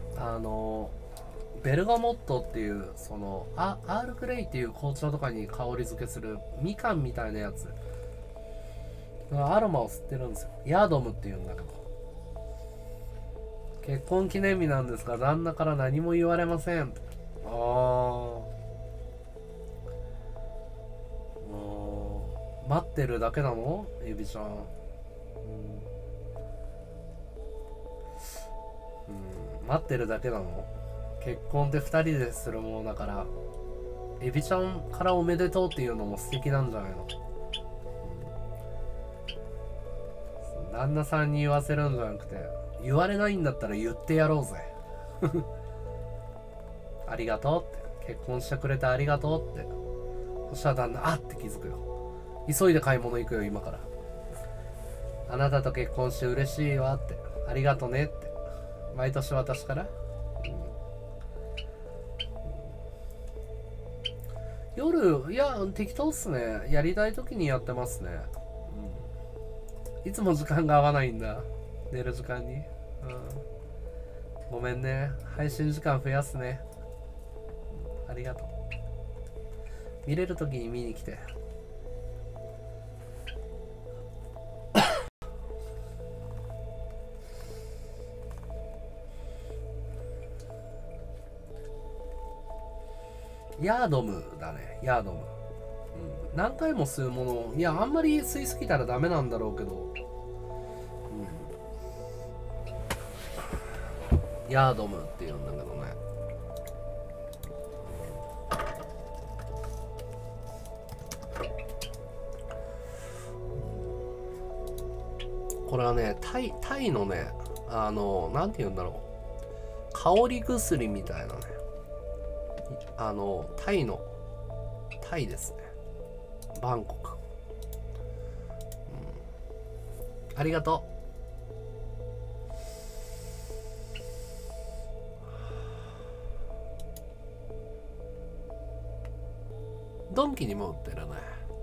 ベルガモットっていう、その、アールグレイっていう紅茶とかに香り付けするみかんみたいなやつ。アロマを吸ってるんですよ。ヤードムって言うんだけど。結婚記念日なんですが、旦那から何も言われません。待ってるだけなのエビちゃん。待ってるだけなの。結婚って2人でするものだから、エビちゃんからおめでとうっていうのも素敵なんじゃないの。旦那さんに言わせるんじゃなくて、言われないんだったら言ってやろうぜ。ありがとうって。結婚してくれてありがとうって。そしたら旦那、あって気づくよ。急いで買い物行くよ、今から。あなたと結婚して嬉しいわって。ありがとねって。毎年私から、夜、いや、適当っすね。やりたい時にやってますね。いつも時間が合わないんだ。寝る時間に。ごめんね。配信時間増やすね。ありがとう。見れる時に見に来て。ヤードムだね。ヤードム。何回も吸うもの。いや、あんまり吸いすぎたらダメなんだろうけど。ヤードムって言うんだけどね。これはね、タイのね、なんて言うんだろう。香り薬みたいなね。タイですね。バンコク。ありがとう。ドンキにも売ってるね。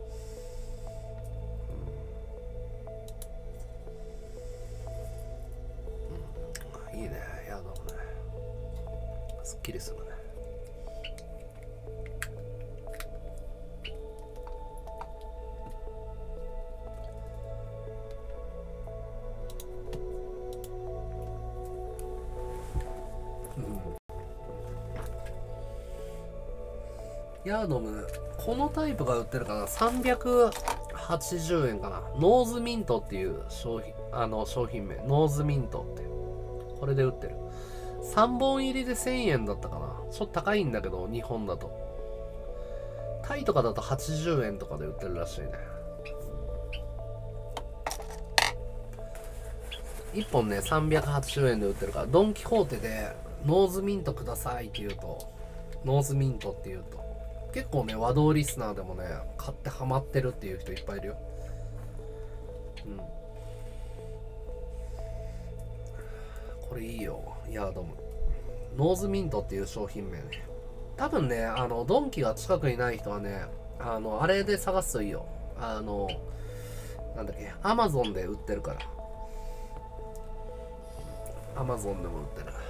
いいね。やだもんね。すっきりするね。ヤードム、このタイプが売ってるかな。380円かな。ノーズミントっていう商品名。ノーズミントって。これで売ってる。3本入りで1000円だったかな。ちょっと高いんだけど、日本だと。タイとかだと80円とかで売ってるらしいね。1本ね、380円で売ってるから、ドン・キホーテでノーズミントくださいって言うと、ノーズミントって言うと、結構ね、和道リスナーでもね、買ってハマってるっていう人いっぱいいるよ。これいいよ、ヤードム。ノーズミントっていう商品名ね。多分ね、ドンキが近くにない人はね、あれで探すといいよ。なんだっけ、アマゾンで売ってるから。アマゾンでも売ってる。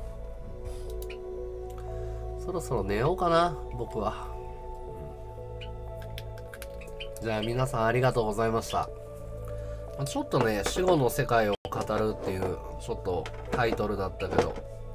そろそろ寝ようかな、僕は。じゃあ皆さんありがとうございました。ちょっとね、死後の世界を語るっていう、ちょっとタイトルだったけど、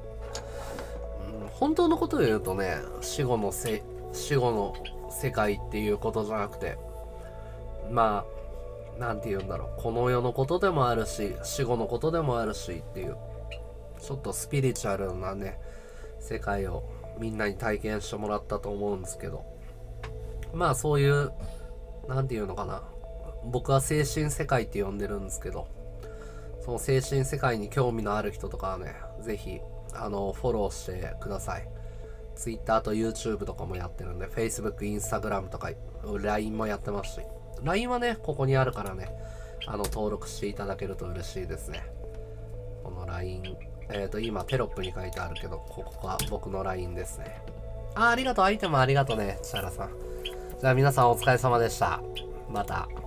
本当のことを言うとね、死後の世界っていうことじゃなくて、まあ、なんて言うんだろう、この世のことでもあるし、死後のことでもあるしっていう、ちょっとスピリチュアルなね、世界をみんなに体験してもらったと思うんですけど、まあそういう、なんていうのかな、僕は精神世界って呼んでるんですけど、その精神世界に興味のある人とかはね、ぜひフォローしてください。Twitter と YouTube とかもやってるんで、Facebook、Instagram とか LINE もやってますし、LINE はね、ここにあるからね、登録していただけると嬉しいですね。この LINE、今テロップに書いてあるけど、ここが僕の LINE ですね。 ありがとう、アイテムありがとうね、千原さん。じゃあ皆さんお疲れ様でした。また。